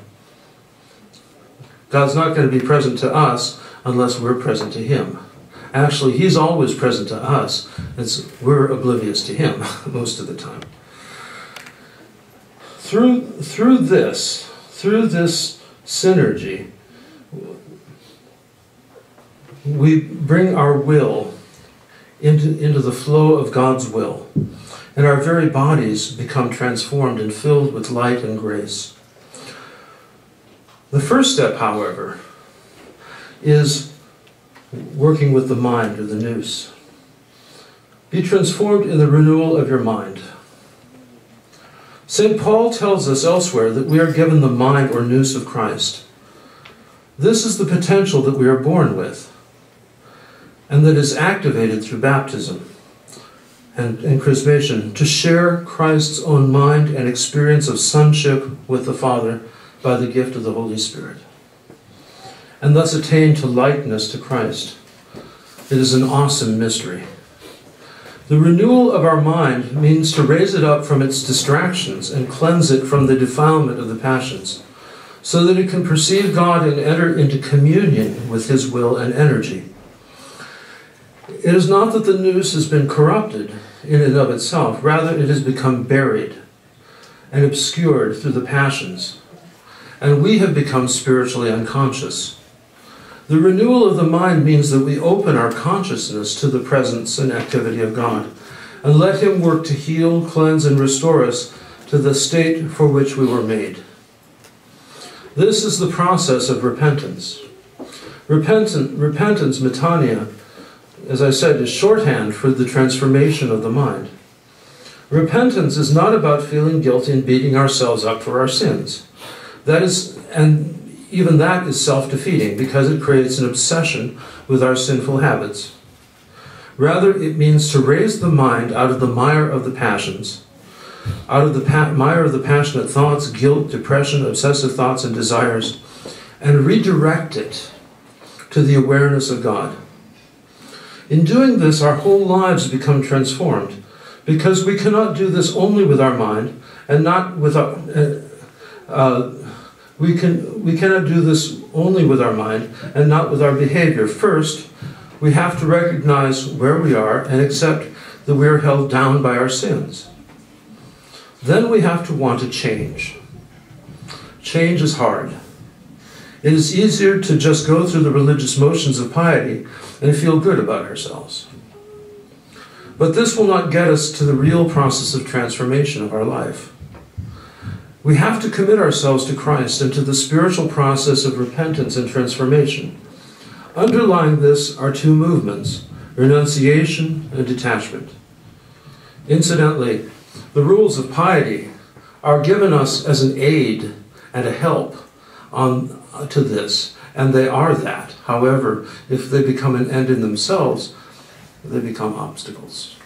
God's not going to be present to us unless we're present to him. Actually, he's always present to us. It's, we're oblivious to him most of the time. Through, through this, through this synergy, we bring our will into, into the flow of God's will, and our very bodies become transformed and filled with light and grace. The first step, however, is working with the mind, or the nous. Be transformed in the renewal of your mind. Saint Paul tells us elsewhere that we are given the mind or nous of Christ. This is the potential that we are born with, and that is activated through baptism and, and chrismation, to share Christ's own mind and experience of sonship with the Father by the gift of the Holy Spirit. and thus attain to likeness to Christ. It is an awesome mystery. The renewal of our mind means to raise it up from its distractions and cleanse it from the defilement of the passions, so that it can perceive God and enter into communion with His will and energy. It is not that the nous has been corrupted in and of itself, rather it has become buried and obscured through the passions, and we have become spiritually unconscious. The renewal of the mind means that we open our consciousness to the presence and activity of God, and let Him work to heal, cleanse, and restore us to the state for which we were made. This is the process of repentance. Repentance, repentance, metanoia, as I said, is shorthand for the transformation of the mind. Repentance is not about feeling guilty and beating ourselves up for our sins. That is, and even that is self-defeating, because it creates an obsession with our sinful habits. Rather, it means to raise the mind out of the mire of the passions, out of the pa mire of the passionate thoughts, guilt, depression, obsessive thoughts, and desires, and redirect it to the awareness of God. In doing this, our whole lives become transformed, because we cannot do this only with our mind, and not with our... Uh, uh, We, can, we cannot do this only with our mind and not with our behavior. First, we have to recognize where we are and accept that we are held down by our sins. Then we have to want to change. Change is hard. It is easier to just go through the religious motions of piety and feel good about ourselves. But this will not get us to the real process of transformation of our life. We have to commit ourselves to Christ and to the spiritual process of repentance and transformation. Underlying this are two movements, renunciation and detachment. Incidentally, the rules of piety are given us as an aid and a help on, to this, and they are that. However, if they become an end in themselves, they become obstacles.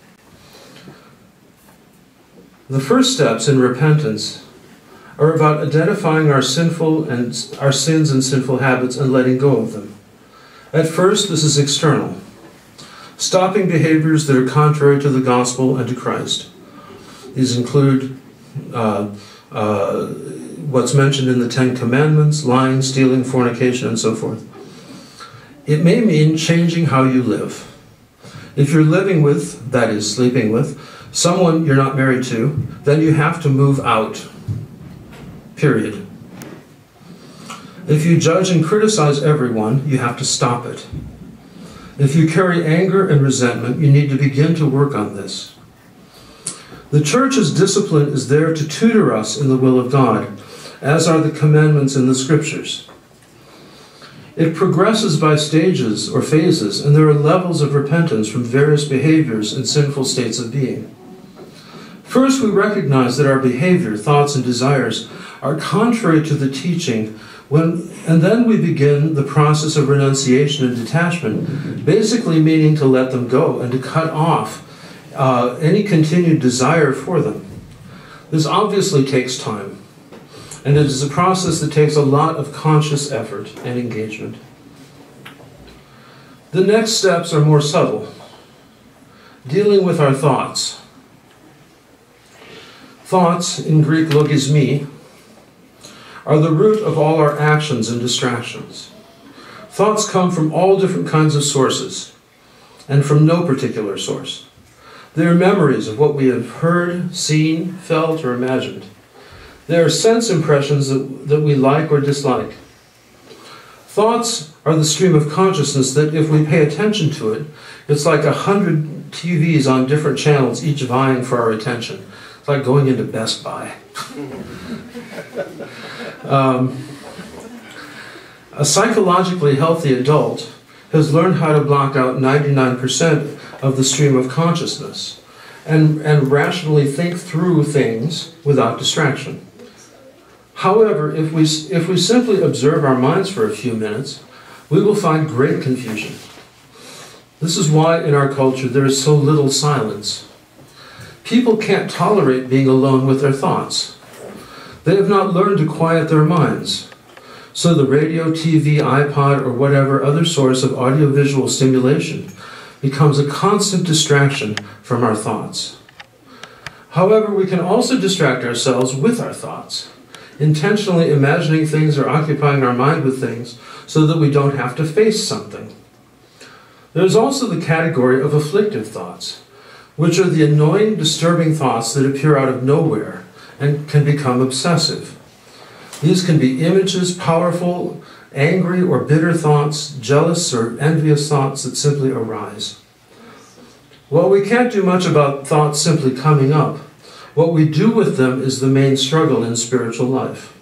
The first steps in repentance are about identifying our sinful and our sins and sinful habits and letting go of them. At first, this is external, stopping behaviors that are contrary to the gospel and to Christ. These include uh, uh, what's mentioned in the Ten Commandments, lying, stealing, fornication, and so forth. It may mean changing how you live. If you're living with, that is, sleeping with, someone you're not married to, then you have to move out. Period. If you judge and criticize everyone, you have to stop it. If you carry anger and resentment, you need to begin to work on this. The church's discipline is there to tutor us in the will of God, as are the commandments in the scriptures. It progresses by stages or phases, and there are levels of repentance from various behaviors and sinful states of being. First, we recognize that our behavior, thoughts, and desires are contrary to the teaching, when, and then we begin the process of renunciation and detachment, basically meaning to let them go and to cut off uh, any continued desire for them. This obviously takes time, and it is a process that takes a lot of conscious effort and engagement. The next steps are more subtle, dealing with our thoughts. Thoughts, in Greek logismi, are the root of all our actions and distractions. Thoughts come from all different kinds of sources, and from no particular source. They are memories of what we have heard, seen, felt, or imagined. They are sense impressions that, that we like or dislike. Thoughts are the stream of consciousness that, if we pay attention to it, it's like a hundred T Vs on different channels, each vying for our attention. It's like going into Best Buy. um, a psychologically healthy adult has learned how to block out ninety-nine percent of the stream of consciousness and, and rationally think through things without distraction. However, if we, if we simply observe our minds for a few minutes, we will find great confusion. This is why in our culture there is so little silence. People can't tolerate being alone with their thoughts. They have not learned to quiet their minds. So the radio, T V, iPod, or whatever other source of audiovisual stimulation becomes a constant distraction from our thoughts. However, we can also distract ourselves with our thoughts, intentionally imagining things or occupying our mind with things so that we don't have to face something. There's also the category of afflictive thoughts, which are the annoying, disturbing thoughts that appear out of nowhere and can become obsessive. These can be images, powerful, angry or bitter thoughts, jealous or envious thoughts that simply arise. While we can't do much about thoughts simply coming up, what we do with them is the main struggle in spiritual life.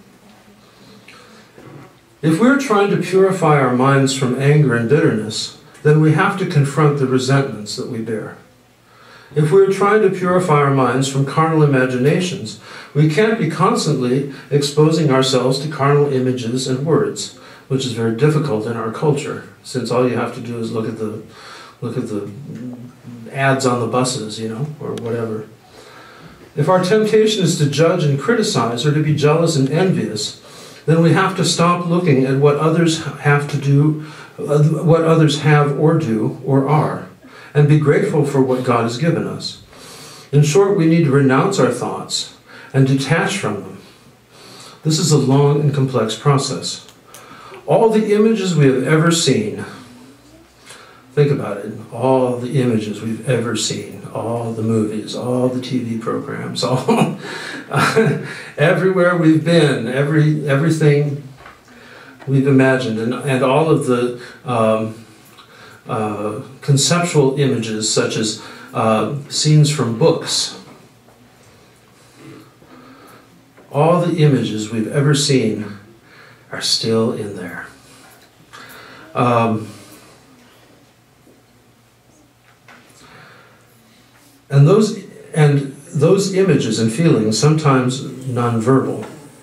If we're trying to purify our minds from anger and bitterness, then we have to confront the resentments that we bear. If we're trying to purify our minds from carnal imaginations, we can't be constantly exposing ourselves to carnal images and words, which is very difficult in our culture, since all you have to do is look at the look at the ads on the buses, you know, or whatever. If our temptation is to judge and criticize or to be jealous and envious, then we have to stop looking at what others have to do, what others have or do or are, and be grateful for what God has given us. In short, we need to renounce our thoughts and detach from them. This is a long and complex process. All the images we have ever seen, think about it, all the images we've ever seen, all the movies, all the T V programs, all everywhere we've been, every everything we've imagined, and, and all of the um, uh, conceptual images such as uh, scenes from books. All the images we've ever seen are still in there. Um, and those and those images and feelings, sometimes nonverbal,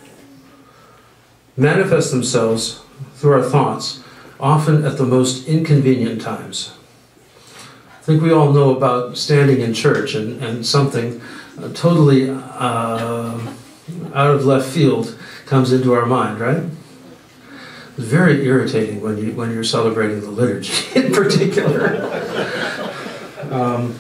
manifest themselves through our thoughts, often at the most inconvenient times. I think we all know about standing in church and, and something uh, totally uh, out of left field comes into our mind, right? It's very irritating when, you, when you're celebrating the liturgy in particular. um,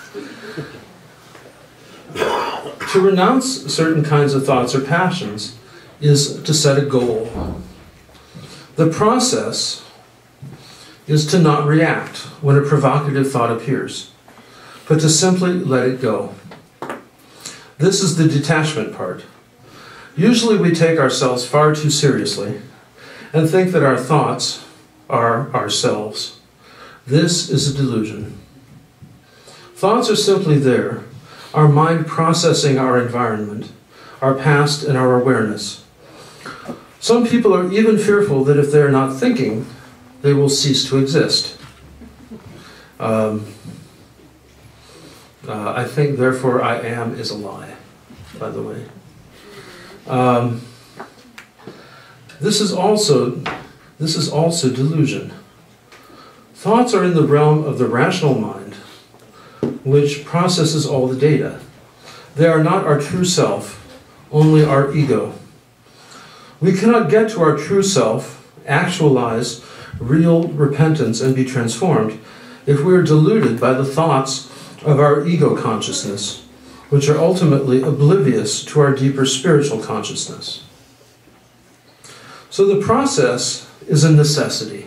to renounce certain kinds of thoughts or passions is to set a goal. The process is to not react when a provocative thought appears, but to simply let it go. This is the detachment part. Usually we take ourselves far too seriously and think that our thoughts are ourselves. This is a delusion. Thoughts are simply there, our mind processing our environment, our past and our awareness. Some people are even fearful that if they are not thinking, they will cease to exist. Um, uh, I think, therefore, I am is a lie, by the way. Um, this is also, this is also delusion. Thoughts are in the realm of the rational mind, which processes all the data. They are not our true self, only our ego. We cannot get to our true self, actualize real repentance, and be transformed if we are deluded by the thoughts of our ego consciousness, which are ultimately oblivious to our deeper spiritual consciousness. So the process is a necessity.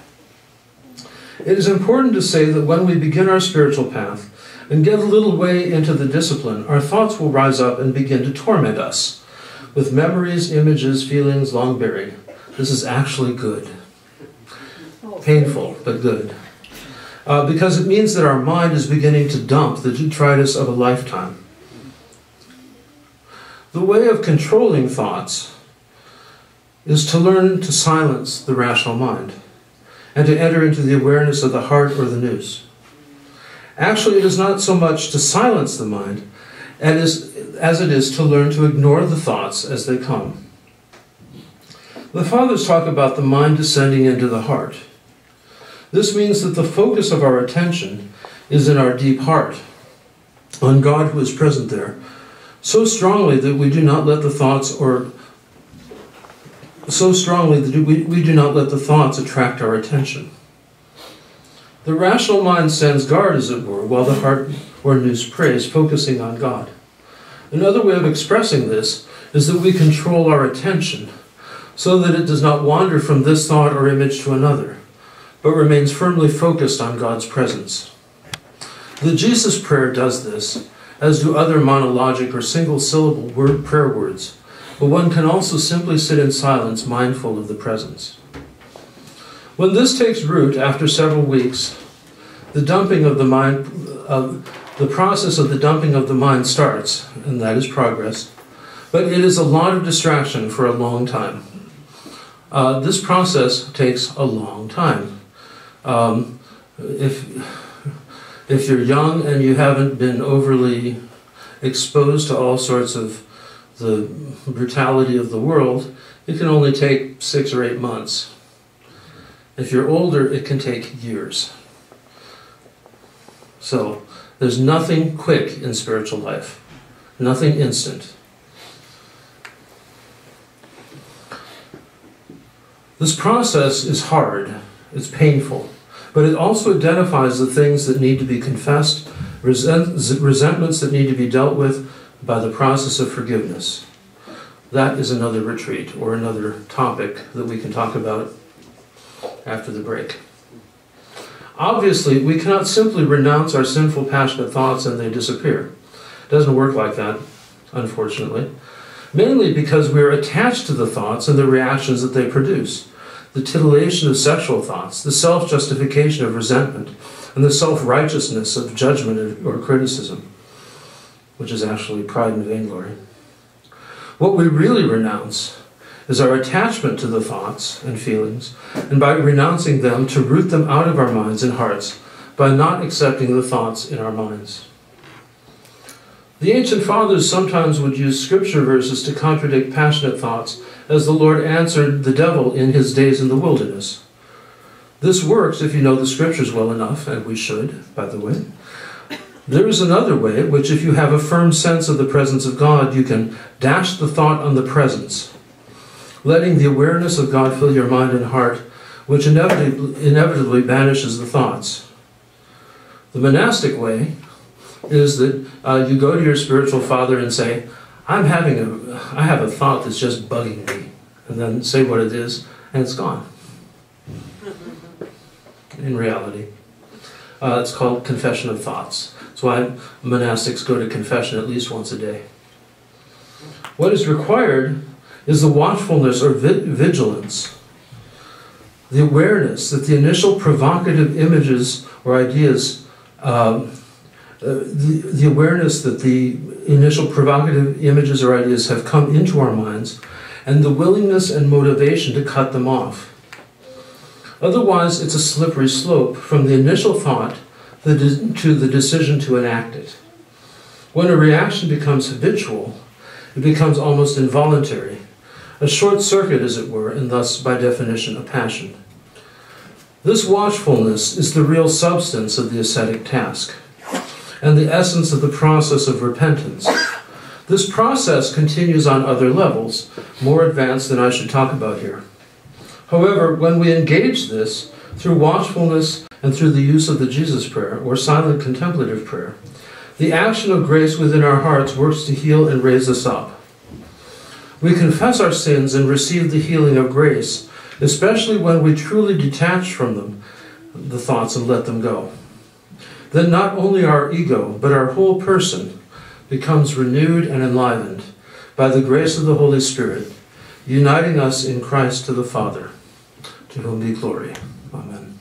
It is important to say that when we begin our spiritual path and get a little way into the discipline, our thoughts will rise up and begin to torment us with memories, images, feelings long buried. This is actually good. Painful, but good. Uh, because it means that our mind is beginning to dump the detritus of a lifetime. The way of controlling thoughts is to learn to silence the rational mind and to enter into the awareness of the heart or the nous. Actually, it is not so much to silence the mind as it is to learn to ignore the thoughts as they come. The Fathers talk about the mind descending into the heart. This means that the focus of our attention is in our deep heart, on God who is present there, so strongly that we do not let the thoughts or so strongly that we, we do not let the thoughts attract our attention. The rational mind stands guard, as it were, while the heart or nous prays, focusing on God. Another way of expressing this is that we control our attention so that it does not wander from this thought or image to another, but remains firmly focused on God's presence. The Jesus prayer does this, as do other monologic or single-syllable word prayer words, but one can also simply sit in silence, mindful of the presence. When this takes root after several weeks, the dumping of the mind, uh, the process of the dumping of the mind starts, and that is progress, but it is a lot of distraction for a long time. Uh, this process takes a long time. Um, if, if you're young and you haven't been overly exposed to all sorts of the brutality of the world, it can only take six or eight months. If you're older, it can take years. So, there's nothing quick in spiritual life, nothing instant. This process is hard, it's painful, but it also identifies the things that need to be confessed, resent, resentments that need to be dealt with by the process of forgiveness. That is another retreat or another topic that we can talk about after the break. Obviously, we cannot simply renounce our sinful, passionate thoughts and they disappear. It doesn't work like that, unfortunately. Mainly because we are attached to the thoughts and the reactions that they produce. The titillation of sexual thoughts, the self-justification of resentment, and the self-righteousness of judgment or criticism, which is actually pride and vainglory. What we really renounce is our attachment to the thoughts and feelings, and by renouncing them, to root them out of our minds and hearts, by not accepting the thoughts in our minds. The ancient fathers sometimes would use scripture verses to contradict passionate thoughts, as the Lord answered the devil in his days in the wilderness. This works if you know the scriptures well enough, and we should, by the way. There is another way, which if you have a firm sense of the presence of God, you can dash the thought on the presence, letting the awareness of God fill your mind and heart, which inevitably, inevitably banishes the thoughts. The monastic way is that uh, you go to your spiritual father and say, I'm having a, I have a thought that's just bugging me, and then say what it is, and it's gone. In reality. Uh, it's called confession of thoughts. That's why monastics go to confession at least once a day. What is required is the watchfulness or vi vigilance, the awareness that the initial provocative images or ideas, um, uh, the, the awareness that the initial provocative images or ideas have come into our minds, and the willingness and motivation to cut them off. Otherwise, it's a slippery slope from the initial thought to the decision to enact it. When a reaction becomes habitual, it becomes almost involuntary, a short circuit, as it were, and thus, by definition, a passion. This watchfulness is the real substance of the ascetic task, and the essence of the process of repentance. This process continues on other levels, more advanced than I should talk about here. However, when we engage this through watchfulness and through the use of the Jesus prayer, or silent contemplative prayer, the action of grace within our hearts works to heal and raise us up. We confess our sins and receive the healing of grace, especially when we truly detach from them, the thoughts, and let them go. Then not only our ego, but our whole person becomes renewed and enlivened by the grace of the Holy Spirit, uniting us in Christ to the Father, to whom be glory. Amen.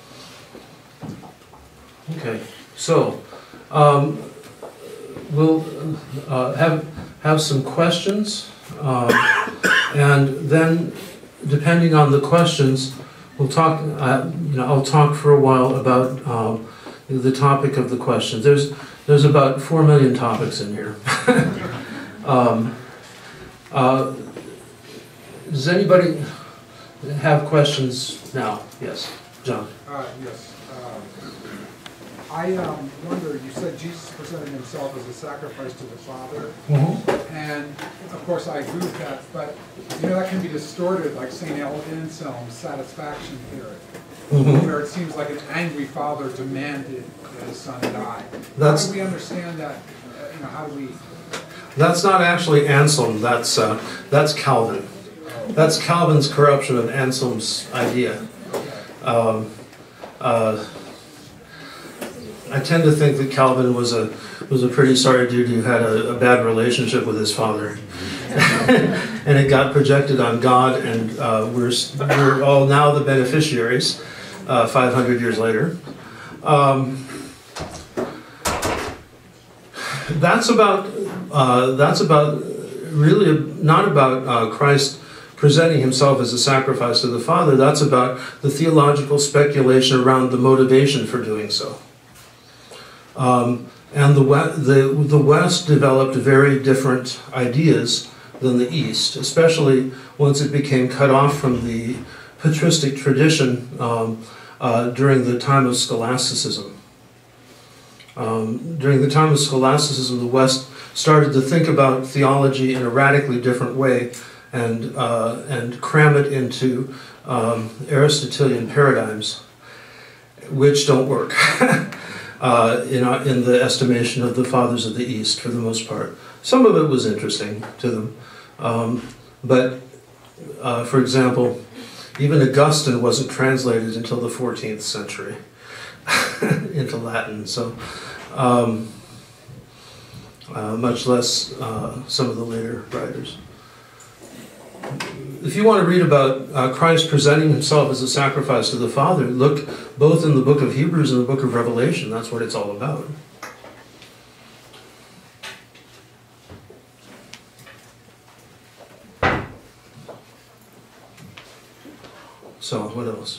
Okay, so um, we'll uh, have have some questions, um, and then depending on the questions, we'll talk. Uh, you know, I'll talk for a while about um, the topic of the questions. There's there's about four million topics in here. um, uh, Does anybody have questions now? Yes, John. Uh, yes. Um, I um, wonder, you said Jesus presented himself as a sacrifice to the Father, Mm-hmm. and of course I agree with that, but you know that can be distorted, like Saint Anselm's satisfaction theory, Mm-hmm. where it seems like an angry father demanded that his son die. That's- how do we understand that? Uh, you know, how do we? That's not actually Anselm, that's, uh, that's Calvin. That's Calvin's corruption of Anselm's idea. Um, uh, I tend to think that Calvin was a was a pretty sorry dude who had a, a bad relationship with his father, and it got projected on God, and uh, we're we're all now the beneficiaries, uh, five hundred years later. Um, that's about uh, that's about really not about uh, Christ presenting himself as a sacrifice to the Father. That's about the theological speculation around the motivation for doing so. Um, and the, the, the West developed very different ideas than the East, especially once it became cut off from the patristic tradition um, uh, during the time of scholasticism. Um, during the time of scholasticism, the West started to think about theology in a radically different way and, uh, and cram it into um, Aristotelian paradigms, which don't work. Uh, in, our, in the estimation of the fathers of the East, for the most part. Some of it was interesting to them. Um, but, uh, for example, even Augustine wasn't translated until the fourteenth century into Latin, so um, uh, much less uh, some of the later writers. If you want to read about uh, Christ presenting himself as a sacrifice to the Father, look both in the book of Hebrews and the book of Revelation. That's what it's all about. So, what else?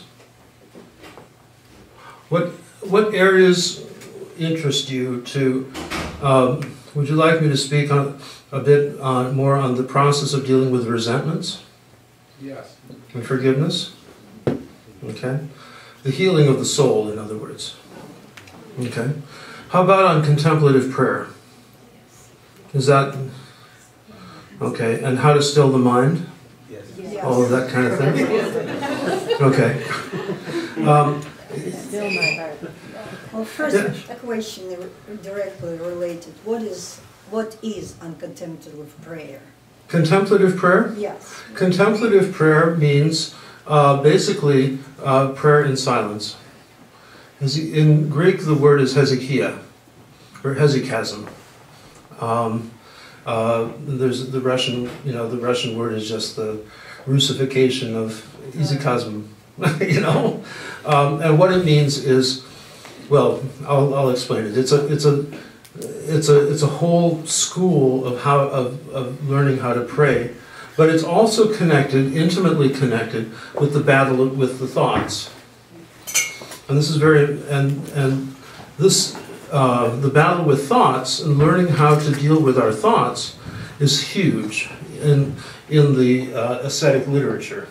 What, what areas interest you to, um, would you like me to speak on, a bit uh, more on the process of dealing with resentments? Yes. And forgiveness? Okay. The healing of the soul, in other words. Okay. How about on contemplative prayer? Is that... Okay. And how to still the mind? Yes. All of that kind of thing? Okay. Um, Still my heart. Well, first, Yeah. a question directly related. What is what is uncontemplative prayer? contemplative prayer? Yes. Contemplative prayer means uh, basically uh, prayer in silence. In Greek, the word is hesychia, or hesychasm. Um, uh, there's the Russian, you know, the Russian word is just the Russification of hesychasm, you know. Um, and what it means is, well, I'll, I'll explain it. It's a, it's a, it's a, it's a whole school of how of, of learning how to pray, but it's also connected, intimately connected, with the battle with the thoughts. And this is very, and and this, uh, the battle with thoughts and learning how to deal with our thoughts is huge in in the uh, ascetic literature.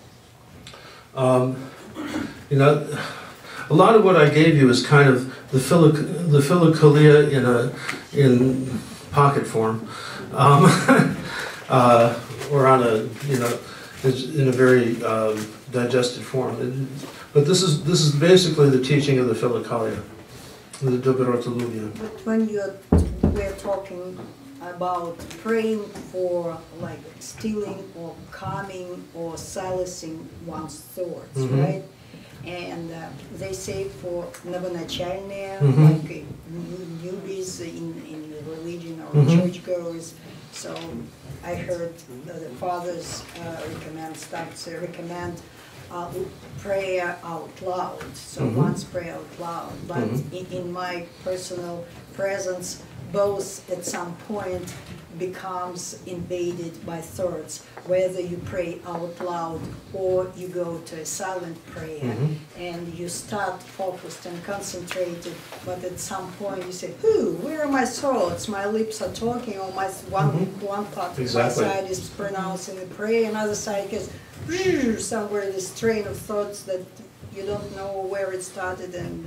Um, you know, a lot of what I gave you is kind of the philo the philokalia in a in pocket form, um, uh, or on a you know in a very um, digested form. But this is this is basically the teaching of the philokalia, the Dobrotolubia. But when you're we're talking about praying for like stilling or calming or silencing one's thoughts, Mm-hmm. right? And uh, they say for novonachalnaya, Mm-hmm. like uh, newbies in, in the religion or Mm-hmm. churchgoers. So I heard uh, the fathers uh, recommend, start to recommend uh, prayer out loud. So Mm-hmm. once pray out loud. But Mm-hmm. in, in my personal presence, both at some point becomes invaded by thoughts, whether you pray out loud or you go to a silent prayer Mhm. and you start focused and concentrated, but at some point you say, "Who? Where are my thoughts? My lips are talking, or my one Mhm. one part Exactly. of my side is pronouncing the prayer, another side goes somewhere this train of thoughts that you don't know where it started and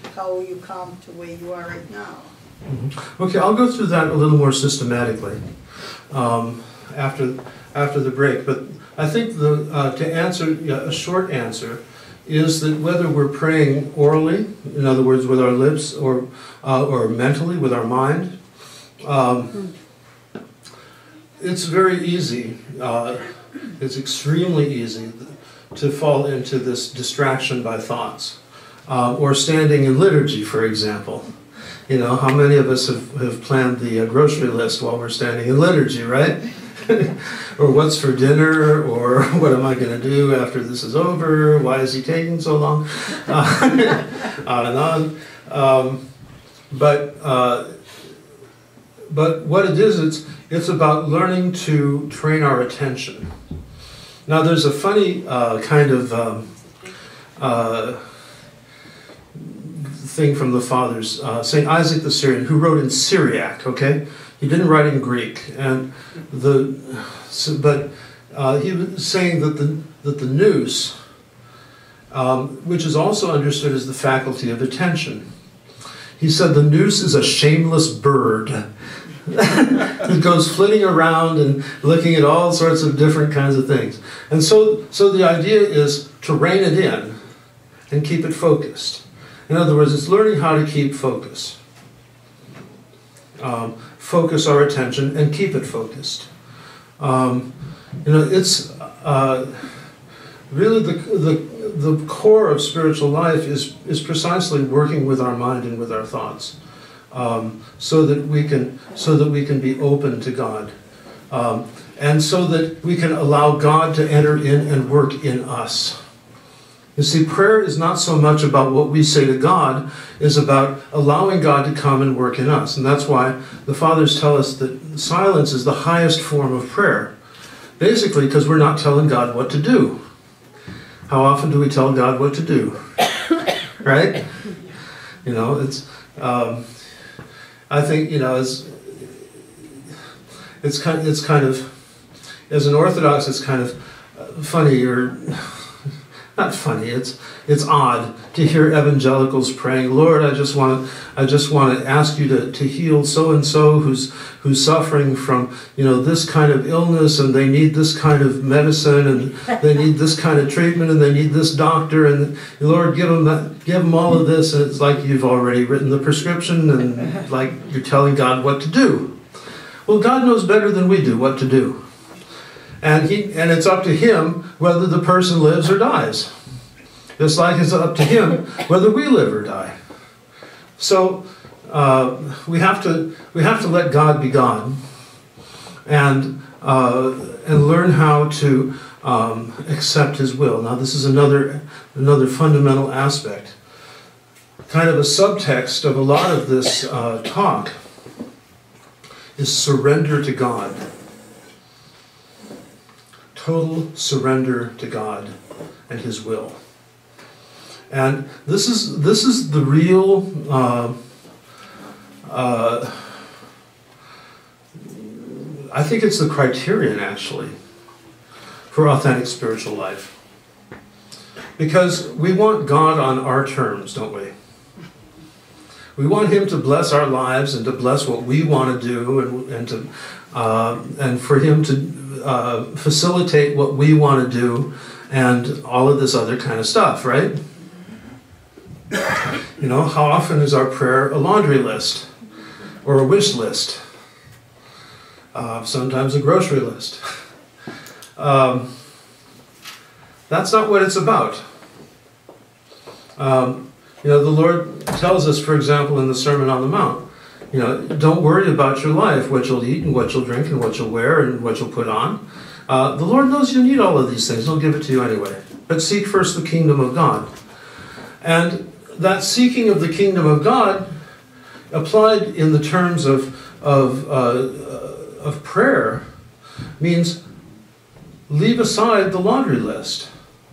how you come to where you are right now. Mm-hmm. Okay, I'll go through that a little more systematically um, after after the break. But I think the uh, to answer yeah, a short answer is that whether we're praying orally, in other words, with our lips, or uh, or mentally with our mind, um, it's very easy. Uh, it's extremely easy to fall into this distraction by thoughts, uh, or standing in liturgy, for example. You know, how many of us have, have planned the uh, grocery list while we're standing in liturgy, right? Or what's for dinner, or what am I going to do after this is over? Why is he taking so long? Uh, on and on. Um, but uh, but what it is, it's it's about learning to train our attention. Now, there's a funny uh, kind of um, uh, thing from the fathers. Uh, Saint Isaac the Syrian, who wrote in Syriac, okay? He didn't write in Greek, and the so, but uh, he was saying that the that the nous, um, which is also understood as the faculty of attention, he said the nous is a shameless bird that goes flitting around and looking at all sorts of different kinds of things. And so, so the idea is to rein it in and keep it focused. In other words, it's learning how to keep focus. Um, focus our attention and keep it focused. Um, you know, it's uh, really the, the, the core of spiritual life is, is precisely working with our mind and with our thoughts. Um, so that we can, so that we can be open to God, um, and so that we can allow God to enter in and work in us. You see, prayer is not so much about what we say to God, is about allowing God to come and work in us. And that's why the fathers tell us that silence is the highest form of prayer. Basically, because we're not telling God what to do. How often do we tell God what to do? Right? You know, it's... Um, I think, you know, it's, it's, kind, it's kind of, as an Orthodox, it's kind of funny, or not funny, it's, it's odd to hear evangelicals praying, Lord, I just want to, I just want to ask you to, to heal so-and-so who's, who's suffering from, you know, this kind of illness, and they need this kind of medicine, and they need this kind of treatment, and they need this doctor, and Lord, give them that, give them all of this. And it's like you've already written the prescription, and like you're telling God what to do. Well, God knows better than we do what to do. And, he, and it's up to Him whether the person lives or dies. Just like it's up to Him whether we live or die. So uh, we have to we have to let God be God, and uh, and learn how to um, accept His will. Now, this is another another fundamental aspect, kind of a subtext of a lot of this uh, talk, is surrender to God. Total surrender to God and His will. And this is this is the real uh, uh, I think it's the criterion, actually, for authentic spiritual life. Because we want God on our terms, don't we? We want Him to bless our lives and to bless what we want to do, and, and to uh, and for Him to Uh, facilitate what we want to do, and all of this other kind of stuff, right? You know, how often is our prayer a laundry list or a wish list? Uh, sometimes a grocery list. Um, that's not what it's about. Um, you know, the Lord tells us, for example, in the Sermon on the Mount, you know, don't worry about your life, what you'll eat and what you'll drink and what you'll wear and what you'll put on. Uh, the Lord knows you need all of these things. He'll give it to you anyway. But seek first the kingdom of God. And that seeking of the kingdom of God, applied in the terms of, of, uh, of prayer, means leave aside the laundry list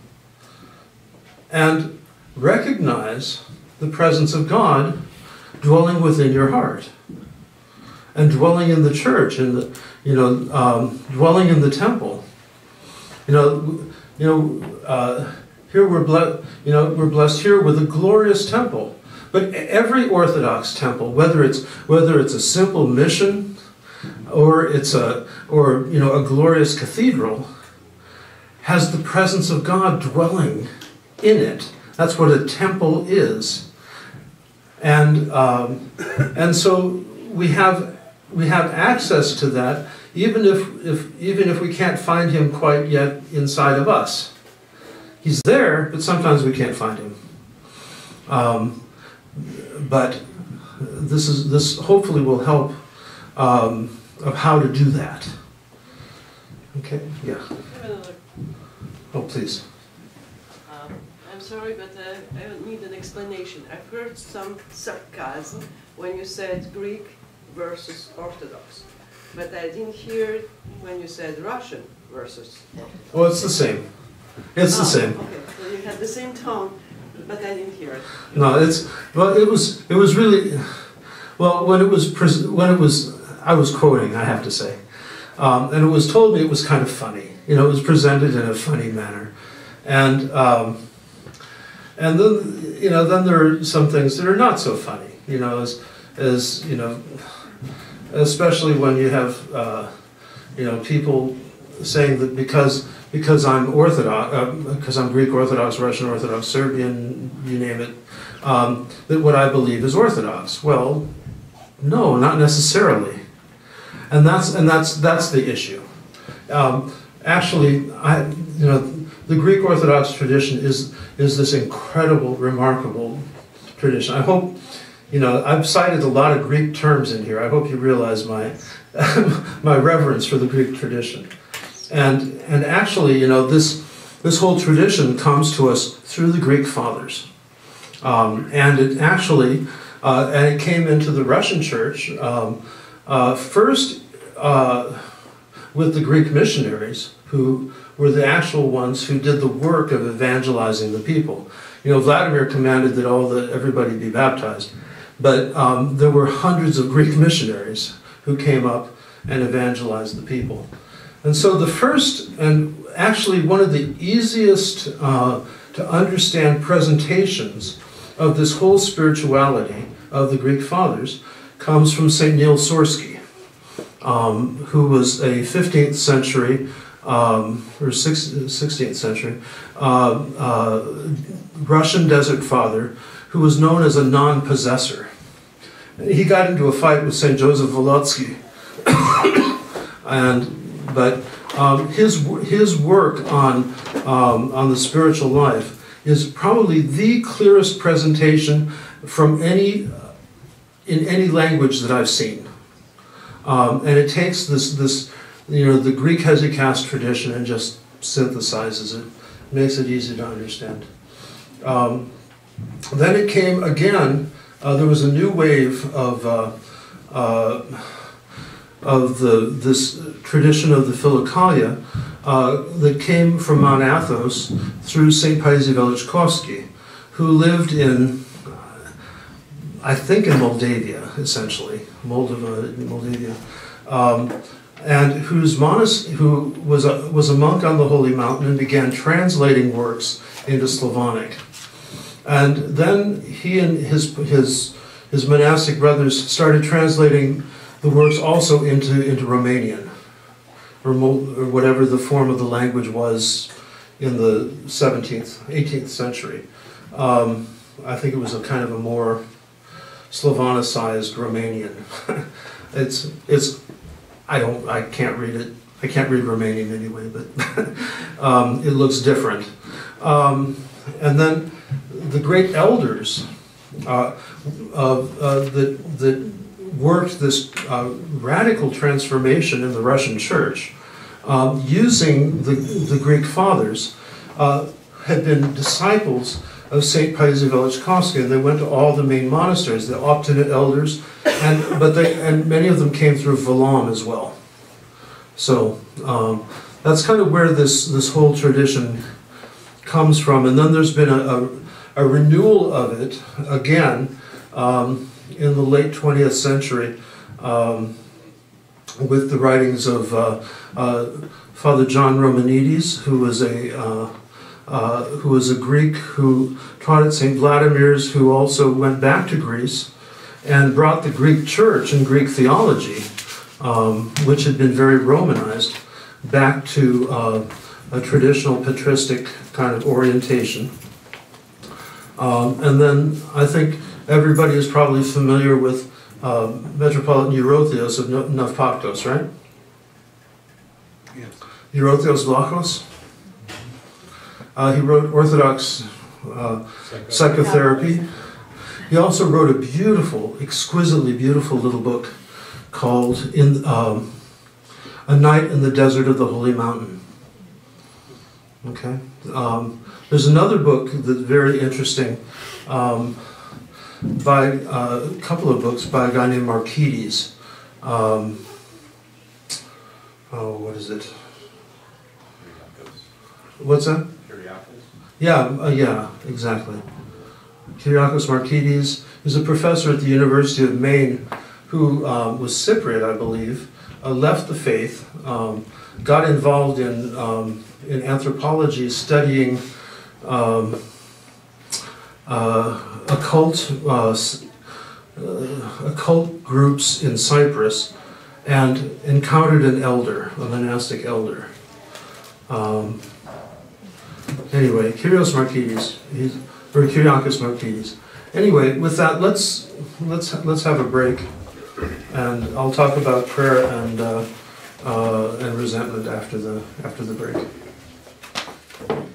and recognize the presence of God dwelling within your heart, and dwelling in the church, and the, you know, um, dwelling in the temple. You know, you know. Uh, here we're blessed. You know, we're blessed here with a glorious temple, but every Orthodox temple, whether it's whether it's a simple mission, or it's a or you know a glorious cathedral, has the presence of God dwelling in it. That's what a temple is, and um, and so we have we have access to that, even if if even if we can't find him quite yet inside of us. He's there, but sometimes we can't find him. Um, but this is this hopefully will help um, of how to do that. Okay, yeah. Oh, please. Um, I'm sorry, but uh, I need an explanation. I've heard some sarcasm when you said Greek versus Orthodox, but I didn't hear it when you said Russian versus Orthodox. Oh, it's the same. It's the Oh, same. Okay, so you had the same tone, but I didn't hear it. No, it's well. It was. It was really. Well, when it was pres when it was, I was quoting. I have to say, um, and it was told me it was kind of funny. You know, it was presented in a funny manner, and um, and then you know then there are some things that are not so funny. You know, as as you know, especially when you have uh, you know people saying that because. Because I'm Orthodox, uh, because I'm Greek Orthodox, Russian Orthodox, Serbian, you name it, um, that what I believe is Orthodox. Well, no, not necessarily, and that's and that's that's the issue. Um, actually, I you know the Greek Orthodox tradition is is this incredible, remarkable tradition. I hope you know I've cited a lot of Greek terms in here. I hope you realize my my reverence for the Greek tradition. And, and actually, you know, this, this whole tradition comes to us through the Greek fathers. Um, and it actually, uh, and it came into the Russian church, um, uh, first uh, with the Greek missionaries, who were the actual ones who did the work of evangelizing the people. You know, Vladimir commanded that all the, everybody be baptized, but um, there were hundreds of Greek missionaries who came up and evangelized the people. And so the first, and actually one of the easiest uh, to understand presentations of this whole spirituality of the Greek fathers comes from Saint Neil Sorsky, um, who was a fifteenth century, um, or sixteenth century, uh, uh, Russian desert father who was known as a non-possessor. He got into a fight with Saint Joseph Volotsky, and But um, his his work on um, on the spiritual life is probably the clearest presentation from any in any language that I've seen, um, and it takes this this you know the Greek hesychast tradition and just synthesizes it, makes it easy to understand. Um, then it came again. Uh, there was a new wave of. Uh, uh, of the, this tradition of the Philokalia uh, that came from Mount Athos through Saint Paisy Velichkovsky, who lived in, I think in Moldavia, essentially, Moldova, Moldavia, um, and whose monas who was a, was a monk on the Holy Mountain and began translating works into Slavonic. And then he and his, his, his monastic brothers started translating the works also into, into Romanian, or, or whatever the form of the language was in the seventeenth, eighteenth century. Um, I think it was a kind of a more Slavonicized Romanian. it's, it's, I don't, I can't read it. I can't read Romanian anyway, but um, it looks different. Um, and then the great elders uh, of uh, the, the worked this uh, radical transformation in the Russian church um, using the, the Greek fathers, uh, had been disciples of Saint Paisy Velichkovsky, and they went to all the main monasteries, the obstinate elders, and but they and many of them came through Valom as well. So um, that's kind of where this this whole tradition comes from, and then there's been a, a, a renewal of it again um, in the late twentieth century um, with the writings of uh, uh, Father John Romanides, who was a uh, uh, who was a Greek who taught at Saint Vladimir's, who also went back to Greece and brought the Greek church and Greek theology, um, which had been very Romanized, back to uh, a traditional patristic kind of orientation. Um, and then I think everybody is probably familiar with uh, Metropolitan Eurothios of Navpaktos, right? Yes. Eurothios Vlachos. Uh, he wrote Orthodox uh, psychotherapy. He also wrote a beautiful, exquisitely beautiful little book called "In um, A Night in the Desert of the Holy Mountain." Okay. Um, there's another book that's very interesting, um, by uh, a couple of books by a guy named Markides. Um, oh, what is it? What's that? Yeah, uh, yeah, exactly. Kyriakos Markides is a professor at the University of Maine who um, was Cypriot, I believe, uh, left the faith, um, got involved in, um, in anthropology, studying um, uh, occult, uh, uh, occult groups in Cyprus, and encountered an elder, a monastic elder. Um, Anyway, Kyrios Markides, he's, or Kyriakos Markides. Anyway, with that, let's let's let's have a break, and I'll talk about prayer and uh, uh, and resentment after the after the break.